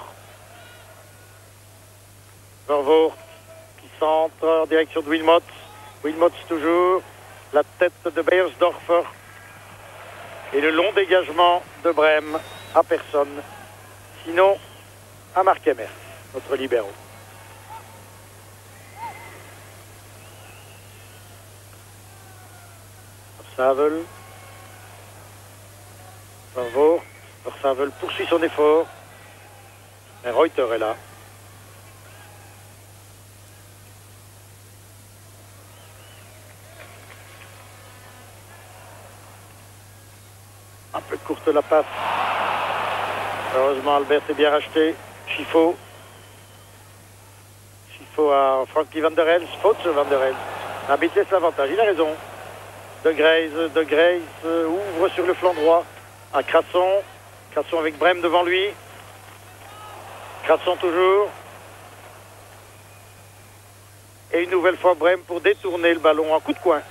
Vervoort qui centre en direction de Wilmot, Wilmot toujours, la tête de Beiersdorfer. Et le long dégagement de Brême à personne. Sinon, à Marc Emmer, notre libéro. Savel. Savel poursuit son effort. Mais Reuter est là. Un peu courte la passe. Heureusement, Albert s'est bien racheté. Schifo. Schifo à Frankie Van der Elst. Faute sur Van der Elst. Habit laisse l'avantage. Il a raison. De Grace ouvre sur le flanc droit à Crasson. Crasson avec Brême devant lui. Crasson toujours. Et une nouvelle fois Brême pour détourner le ballon en coup de coin.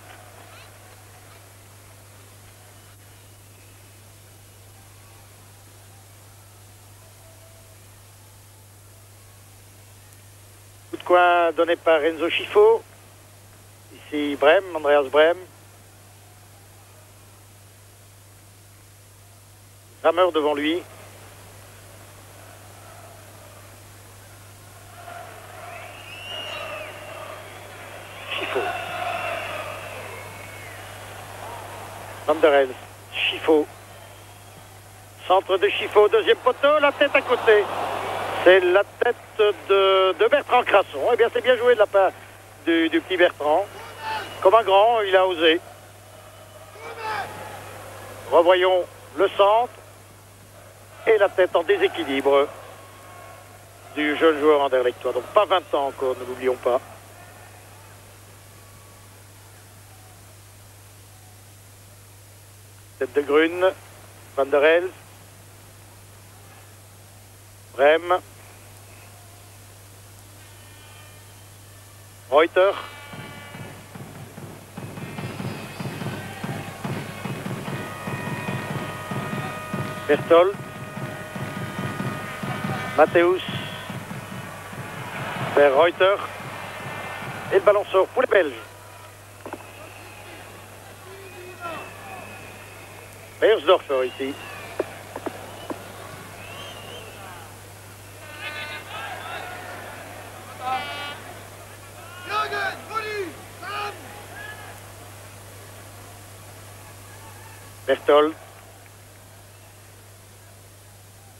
Coin donné par Enzo Schifo. Ici Brême, Andreas Brême. Rameur devant lui. Schifo. Van der Elst. Schifo. Centre de Schifo, deuxième poteau, la tête à côté. C'est la tête de Bertrand Crasson. Eh bien, c'est bien joué de la part du petit Bertrand. Comme un grand, il a osé. Revoyons le centre et la tête en déséquilibre du jeune joueur anderlechtois. Donc pas 20 ans encore, ne l'oublions pas. Tête de Grune, Van der Elst, Brême, Reuter, Berthold, Matthäus, vers Reuter, et le ballon sort pour les Belges. Beiersdorfer ici. Berthold.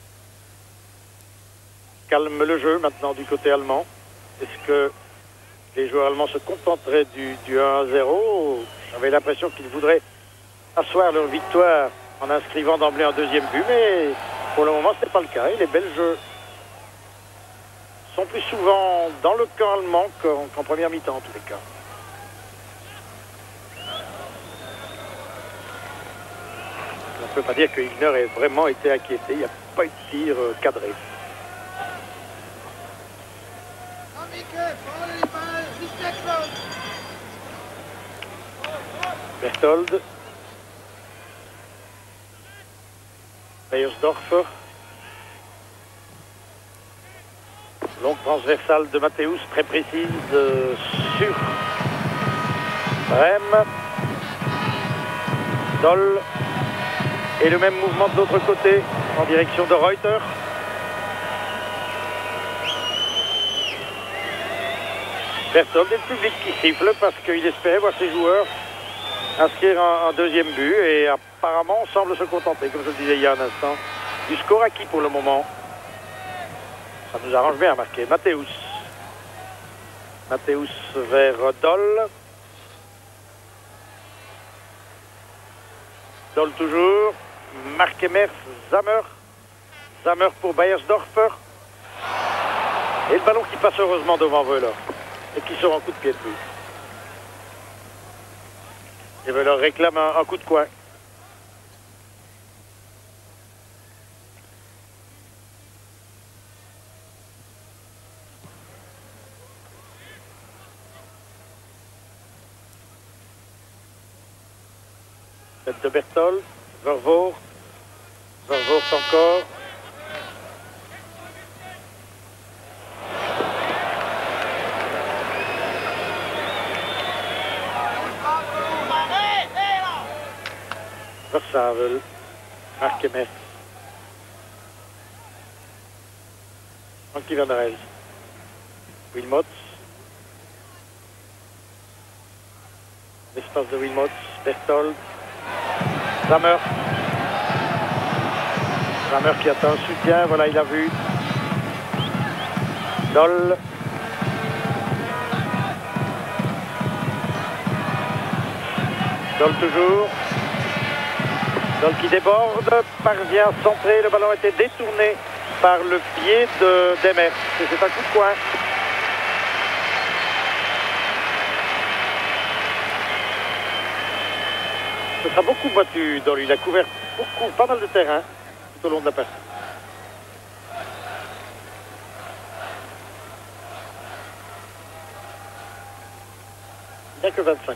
Calme le jeu maintenant du côté allemand. Est-ce que les joueurs allemands se contenteraient du 1-0. J'avais l'impression qu'ils voudraient asseoir leur victoire en inscrivant d'emblée un deuxième but, mais pour le moment, ce n'est pas le cas. Et les Belges sont plus souvent dans le camp allemand qu'en première mi-temps, en tous les cas. On ne peut pas dire que Ilner ait vraiment été inquiété. Il n'y a pas eu de tir cadré. Berthold. Beiersdorfer. Longue transversale de Matthäus, très précise sur Brem. Doll. Et le même mouvement de l'autre côté en direction de Reuter. Berthold et le public qui siffle parce qu'il espérait voir ses joueurs inscrire un deuxième but et apparemment on semble se contenter, comme je le disais il y a un instant, du score acquis pour le moment. Ça nous arrange bien à marquer. Matthäus. Matthäus vers Doll. Doll toujours. Markemers, Zammer. Zammer pour Beiersdorfer. Et le ballon qui passe heureusement devant Wöhler. Et qui sort en coup de pied de but. Et Wöhler réclame un coup de coin. Tête de Berthold, Vervoort. Vervoort encore. Versavel, Markemers, Frankie van der Elst, Wilmots, l'espace de Wilmots, Berthold, Zammer. Zammer qui attend un soutien, voilà il a vu. Doll. Doll toujours. Doll qui déborde, parvient à centrer, le ballon a été détourné par le pied de Demers. Et c'est un coup de coin. Ce sera beaucoup battu Doll, il a couvert pas mal de terrain tout au long de la partie. Il n'a que 25 ans.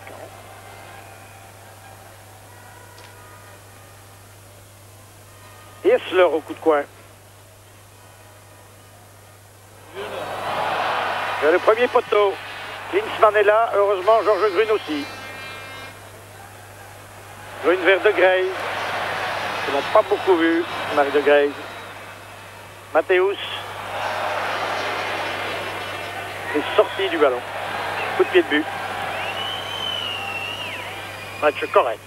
Et Hessler au coup de coin. Vers le premier poteau. Klinsmann est là, heureusement Georges Grun aussi. Grun vers De Grey. Ils n'ont pas beaucoup vu, Marie De Grey. Matthäus. est sorti du ballon. Coup de pied de but. Match correct.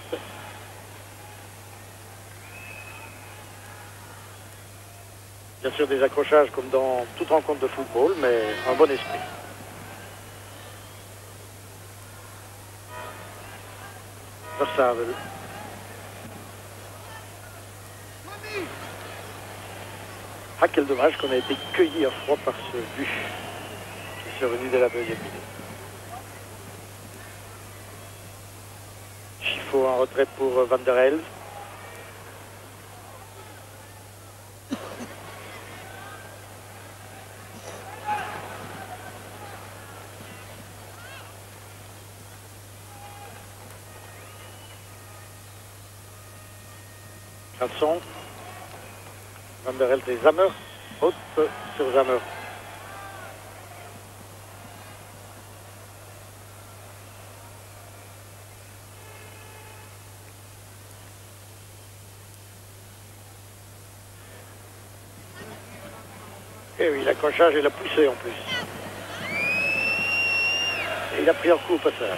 Bien sûr des accrochages comme dans toute rencontre de football, mais un bon esprit. Versavel. Ah, quel dommage qu'on a été cueilli à froid par ce but qui est survenu dès la deuxième minute. Schifo en retrait pour Van der Elst. Casson. Van der Elst et Zammer. Haute sur Zammer. Et oui, l'accrochage et la poussée en plus. Et il a pris un coup au passage.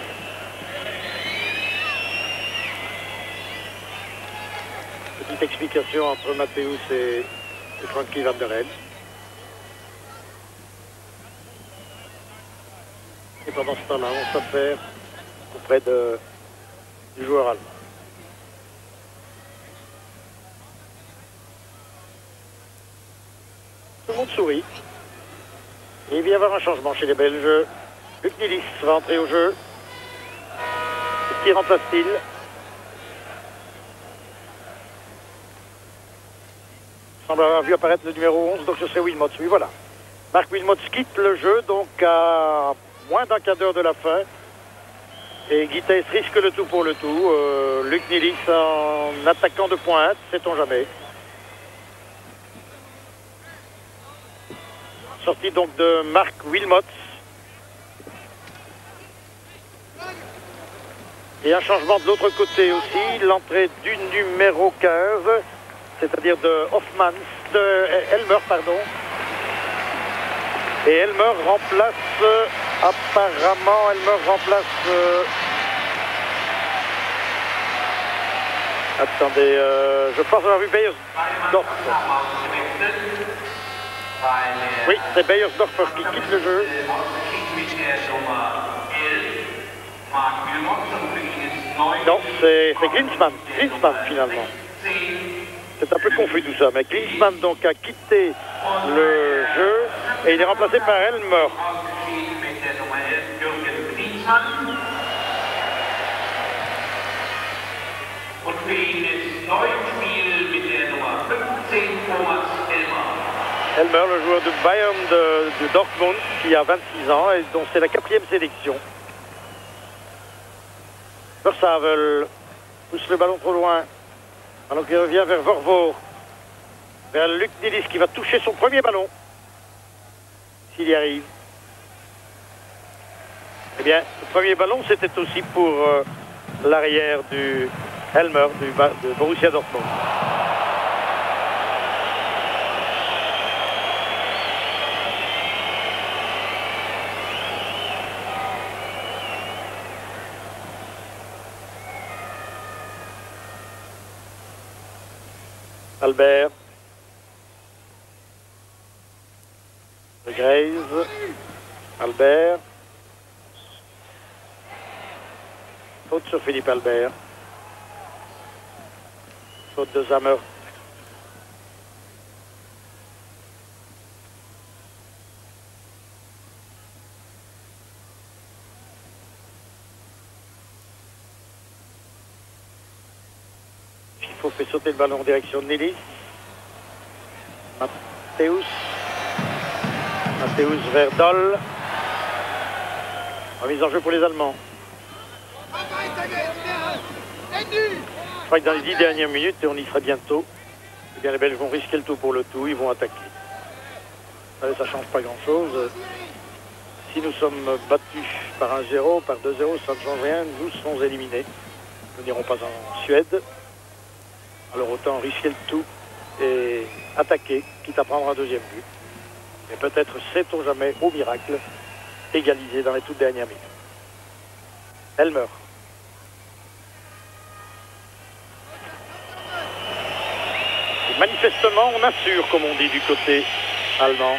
Petite explication entre Matthäus et Frankie Van der Elst. Et pendant ce temps-là, on s'affaire auprès du joueur allemand. Tout le monde sourit. Et il va y avoir un changement chez les Belges. Luc Nilis va entrer au jeu. Qui remplace-t-il? Semble avoir vu apparaître le numéro 11, donc ce serait Wilmots. Oui, voilà. Marc Wilmots quitte le jeu, donc à moins d'un quart d'heure de la fin. Et Guy Thys risque le tout pour le tout. Luc Nilis en attaquant de pointe, sait-on jamais. Sortie donc de Marc Wilmots. Et un changement de l'autre côté aussi, l'entrée du numéro 15, c'est-à-dire de Hoffmans, de Elmer, pardon. Et Elmer remplace, apparemment, attendez, je pense avoir vu Beyersdorf. Oui, c'est Beyersdorfer qui quitte le jeu. Non, c'est Klinsmann finalement. C'est un peu confus tout ça, mais Klinsmann donc a quitté le jeu et il est remplacé par Elmer. Elmer, le joueur de Bayern de Dortmund, qui a 26 ans et dont c'est la 4e sélection. Versavel pousse le ballon trop loin. Alors qu'il revient vers Vorvoer. Vers Luc Nilis qui va toucher son premier ballon. S'il y arrive. Eh bien, le premier ballon, c'était aussi pour l'arrière du Elmer de Borussia Dortmund. Albert, de Graze, Albert, faute sur Philippe Albert, faute de Zammer. Il fait sauter le ballon en direction de Nilis. Matthäus vers Doll. Remise en jeu pour les Allemands. Je crois que dans les 10 dernières minutes, et on y sera bientôt, eh bien les Belges vont risquer le tout pour le tout, ils vont attaquer. Ça ne change pas grand-chose. Si nous sommes battus par 1-0, par 2-0, ça ne change rien, nous serons éliminés. Nous n'irons pas en Suède. Alors autant risquer le tout et attaquer, quitte à prendre un deuxième but. Et peut-être, sait-on jamais, au miracle, égaliser dans les toutes dernières minutes. Elmer. Et manifestement, on assure, comme on dit du côté allemand.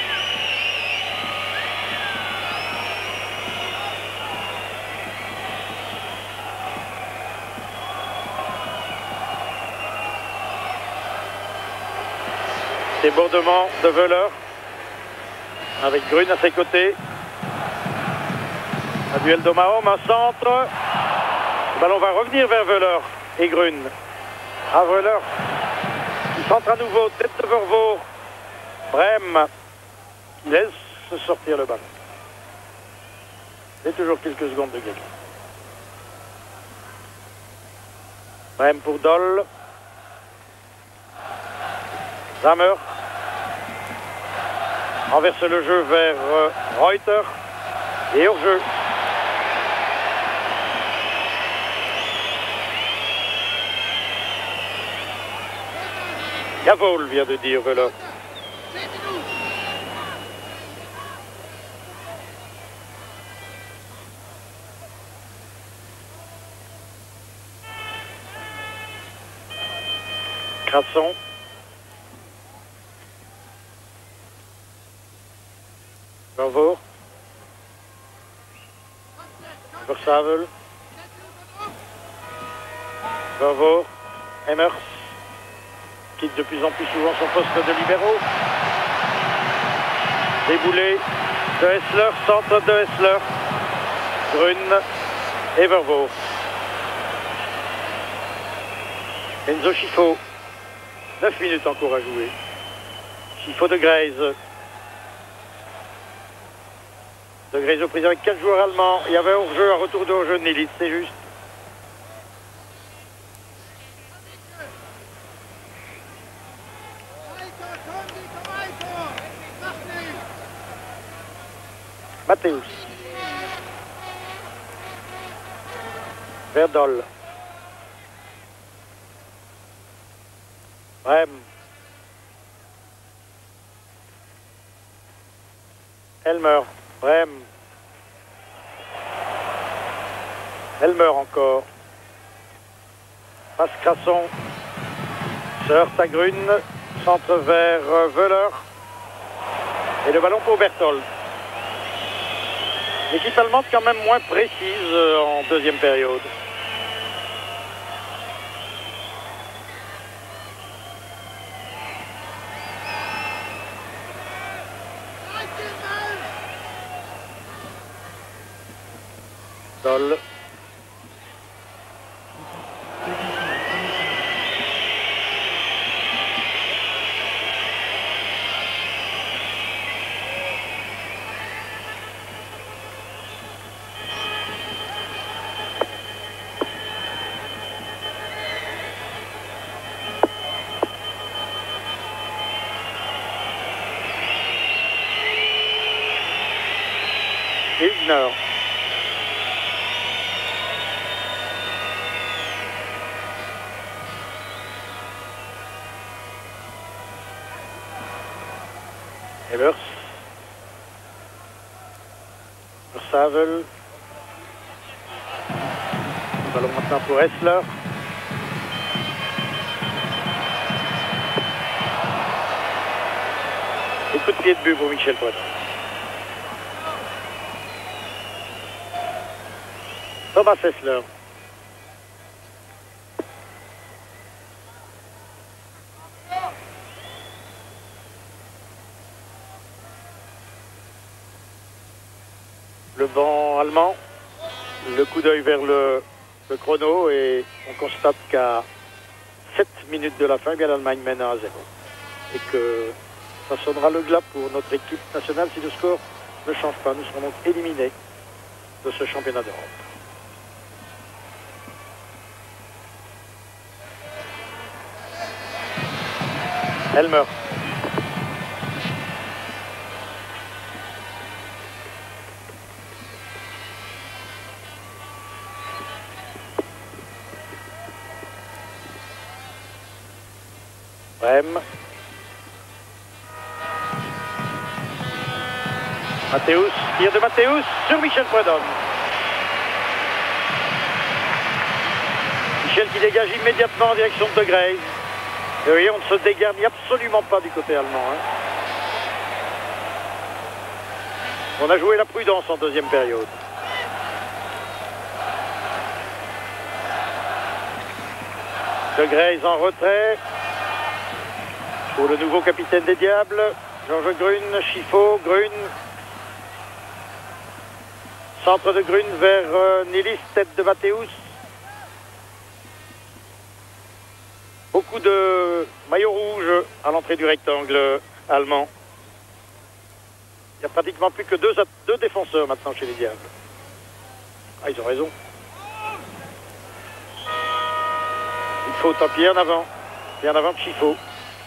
Débordement de Wöhler avec Grün à ses côtés. Un duel d'homme à homme, un centre. Le ballon va revenir vers Wöhler et Grün. À Wöhler qui centre à nouveau, tête de Vorvoer. Brem qui laisse sortir le ballon. C'est toujours quelques secondes de gagner. Brem pour Doll. Zammer renverse le jeu vers Reuter et hors-jeu. Gavol vient de dire Wöhler. Crasson. Vorvoer. Savel. Vervoort. Emmers. Quitte de plus en plus souvent son poste de libéraux. Déboulé de Hessler, centre de Hessler. Grün et Vervoort. Enzo Schifo. 9 minutes encore à jouer. Schifo de Greyze. De Greyze aux prises avec 4 joueurs allemands. Il y avait hors-jeu, un retour de hors-jeu de Nilitz, c'est juste. Matthäus. Verdol. Brem. Elmer. Brem. Elmer encore. Passe Crasson. Se heurte à Grün. Centre vers Wöhler. Et le ballon pour Berthold. L'équipe allemande quand même moins précise en deuxième période. Dol. Hübner. Evers. Savel. Ballon maintenant pour Hessler. Et coup de pied de but pour Michel Poitin. Thomas Hessler. Le banc allemand, le coup d'œil vers le chrono et on constate qu'à 7 minutes de la fin, eh bien l'Allemagne mène 1-0. Et que ça sonnera le glas pour notre équipe nationale si le score ne change pas. Nous serons donc éliminés de ce championnat d'Europe. Elmer. Brem. Matthäus, tir de Matthäus sur Michel Prudhomme. Michel qui dégage immédiatement en direction de Greyze. Et vous voyez, on ne se dégarde absolument pas du côté allemand. Hein. On a joué la prudence en deuxième période. De Greyze en retrait. Pour le nouveau capitaine des Diables, Georges Grün, Schifo, Grün. Centre de Grün vers Nilitz, tête de Matthäus. Beaucoup de maillots rouges à l'entrée du rectangle allemand. Il n'y a pratiquement plus que deux défenseurs maintenant chez les Diables. Ah, ils ont raison. Il faut un pied en avant. Pied en avant de Schifo.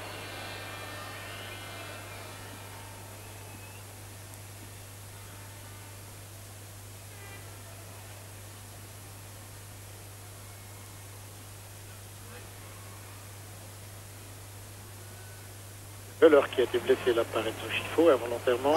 Wöhler qui a été blessé là par Enzo Schifo involontairement.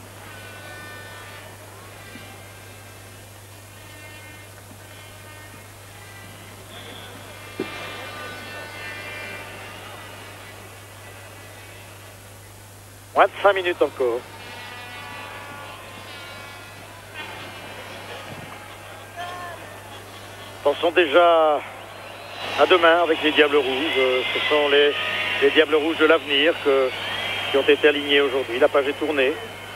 Moins de 5 minutes encore. Pensons déjà à demain avec les Diables Rouges. Ce sont les Diables Rouges de l'avenir qui ont été alignés aujourd'hui. La page est tournée.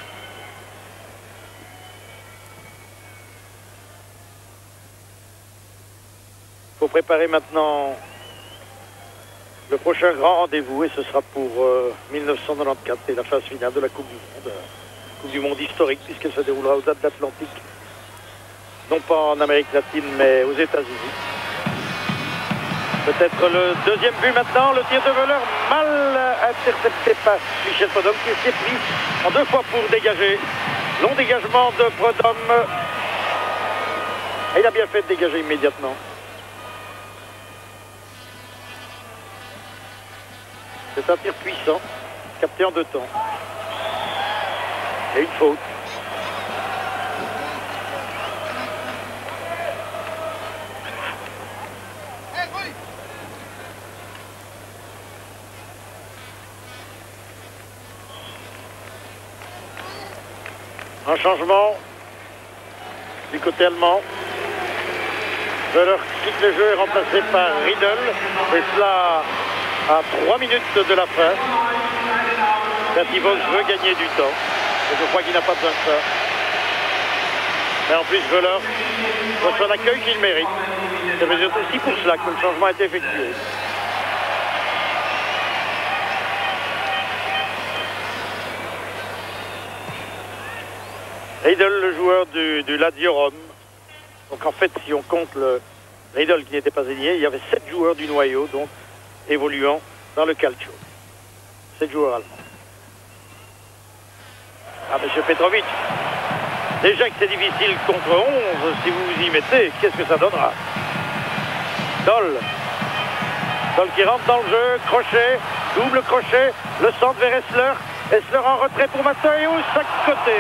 Il faut préparer maintenant le prochain grand rendez-vous et ce sera pour 1994 et la phase finale de la Coupe du Monde. Coupe du Monde historique puisqu'elle se déroulera aux Atlantiques. Non pas en Amérique latine mais aux États-Unis. Peut-être le deuxième but maintenant, le tir de Wöhler mal intercepté par Michel Prudhomme qui s'est pris en 2 fois pour dégager. Long dégagement de Prudhomme. Et il a bien fait de dégager immédiatement. C'est un tir puissant, capté en 2 temps. Et une faute. Un changement du côté allemand. Wöhler quitte le jeu et remplacé par Riedel. Et cela à 3 minutes de la fin. Bertivos veut gagner du temps. Et je crois qu'il n'a pas besoin de ça. Mais en plus, Wöhler reçoit l'accueil qu'il mérite. C'est aussi pour cela que le changement a été effectué. Riedel, le joueur du Lazio Rome. Donc en fait, si on compte le Riedel qui n'était pas aligné, il y avait 7 joueurs du noyau, donc évoluant dans le calcio. 7 joueurs allemands. Ah, monsieur Petrovic, déjà que c'est difficile contre 11, si vous vous y mettez, qu'est-ce que ça donnera? Doll qui rentre dans le jeu, crochet, double crochet, le centre vers Essler. Essler en retrait pour Matthäus, à côté.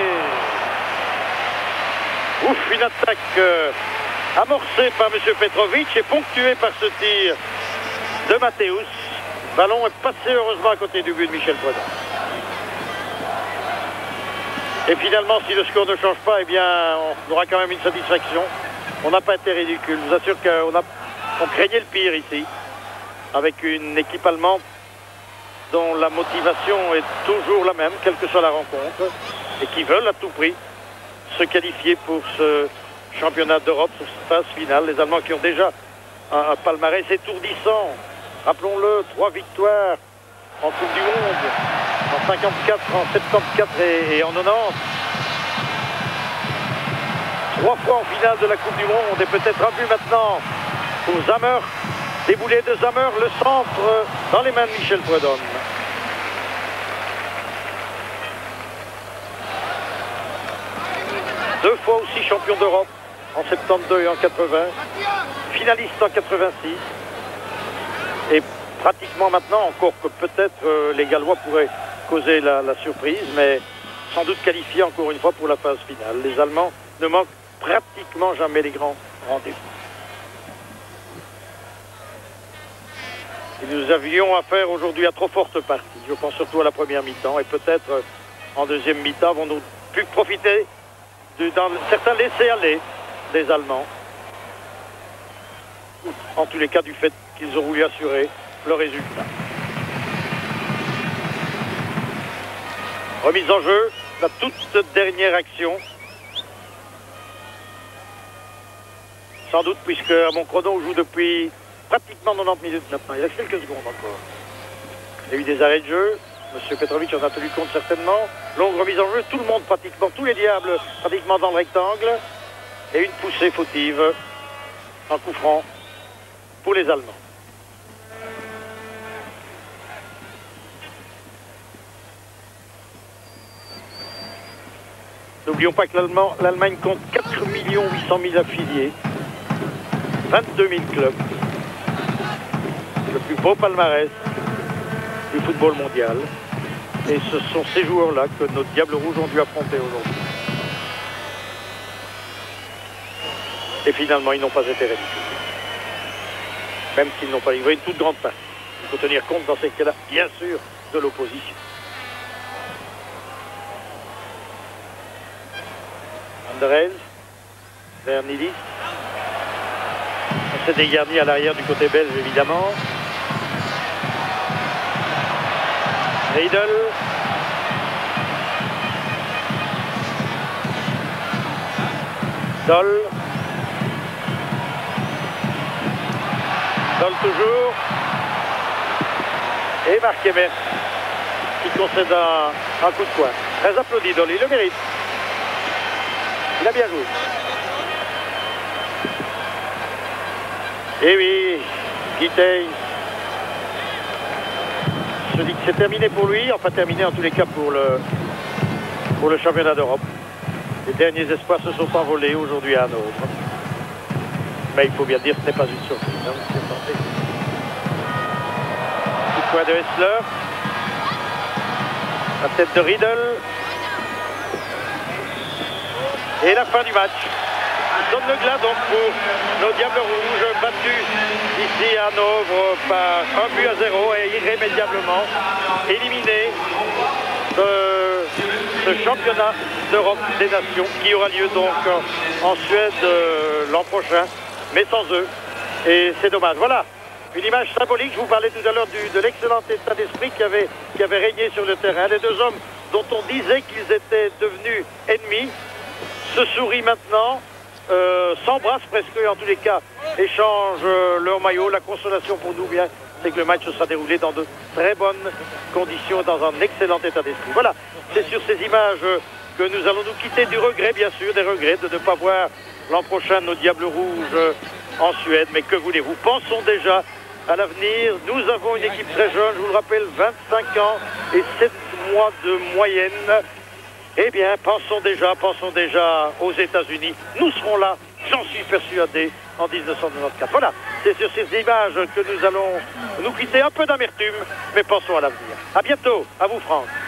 Ouf, une attaque amorcée par M. Petrovic et ponctuée par ce tir de Matthäus. Le ballon est passé heureusement à côté du but de Michel Prudhomme. Et finalement, si le score ne change pas, eh bien, on aura quand même une satisfaction. On n'a pas été ridicule. Je vous assure qu'on craignait le pire ici, avec une équipe allemande dont la motivation est toujours la même, quelle que soit la rencontre, et qui veulent à tout prix se qualifier pour ce championnat d'Europe, pour cette phase finale. Les Allemands qui ont déjà un palmarès étourdissant. Rappelons-le, 3 victoires en Coupe du Monde, en 54, en 74 et en 90. 3 fois en finale de la Coupe du Monde et peut-être un but maintenant pour Zammer. Déboulé de Zammer, le centre dans les mains de Michel Prudhomme. Deux fois aussi champion d'Europe en 72 et en 80, finaliste en 86 et pratiquement maintenant, encore que peut-être les Gallois pourraient causer la surprise, mais sans doute qualifiés encore une fois pour la phase finale. Les Allemands ne manquent pratiquement jamais les grands rendez-vous. Et nous avions affaire aujourd'hui à trop forte partie. Je pense surtout à la première mi-temps et peut-être en deuxième mi-temps avons-nous pu profiter dans certains laissés-aller des Allemands. En tous les cas du fait qu'ils ont voulu assurer le résultat. Remise en jeu, la toute dernière action. Sans doute puisque à mon chrono on joue depuis pratiquement 90 minutes maintenant. Il reste quelques secondes encore. Il y a eu des arrêts de jeu. Monsieur Petrovic en a tenu compte certainement. Longue remise en jeu, tout le monde pratiquement, tous les diables pratiquement dans le rectangle. Et une poussée fautive, un coup franc pour les Allemands. N'oublions pas que l'Allemagne compte 4 800 000 affiliés, 22 000 clubs. Le plus beau palmarès du football mondial. Et ce sont ces joueurs-là que nos Diables Rouges ont dû affronter aujourd'hui. Et finalement, ils n'ont pas été ridicules. Même s'ils n'ont pas livré une toute grande partie. Il faut tenir compte dans ces cas-là, bien sûr, de l'opposition. Andrés, Vernidis. c'est dégarni à l'arrière du côté belge, évidemment. Riedel. Doll. Doll toujours. Et Marc Emert qui concède un coup de poing. Très applaudi, Doll, il le mérite. Il a bien joué. Et oui, Guitey se dit que c'est terminé pour lui, enfin terminé en tous les cas pour le championnat d'Europe. Les derniers espoirs se sont envolés aujourd'hui à Hanovre. Mais il faut bien dire que ce n'est pas une surprise. Hein, coup de poing de Hessler. La tête de Riedel. Et la fin du match. Donne le glas donc pour nos Diables Rouges battus ici à Hanovre par 1-0 et irrémédiablement éliminés ce championnat d'Europe des Nations qui aura lieu donc en Suède l'an prochain, mais sans eux. Et c'est dommage. Voilà, une image symbolique. Je vous parlais tout à l'heure de l'excellent état d'esprit qui avait régné sur le terrain. Les deux hommes dont on disait qu'ils étaient devenus ennemis se sourient maintenant. S'embrassent presque, en tous les cas échangent leur maillot. La consolation pour nous, bien, c'est que le match se sera déroulé dans de très bonnes conditions, dans un excellent état d'esprit. Voilà, c'est sur ces images que nous allons nous quitter, du regret bien sûr, des regrets de ne pas voir l'an prochain nos Diables Rouges en Suède, mais que voulez-vous, pensons déjà à l'avenir. Nous avons une équipe très jeune, je vous le rappelle, 25 ans et 7 mois de moyenne. Eh bien, pensons déjà aux États-Unis. Nous serons là, j'en suis persuadé, en 1994. Voilà, c'est sur ces images que nous allons nous quitter, un peu d'amertume, mais pensons à l'avenir. À bientôt, à vous France.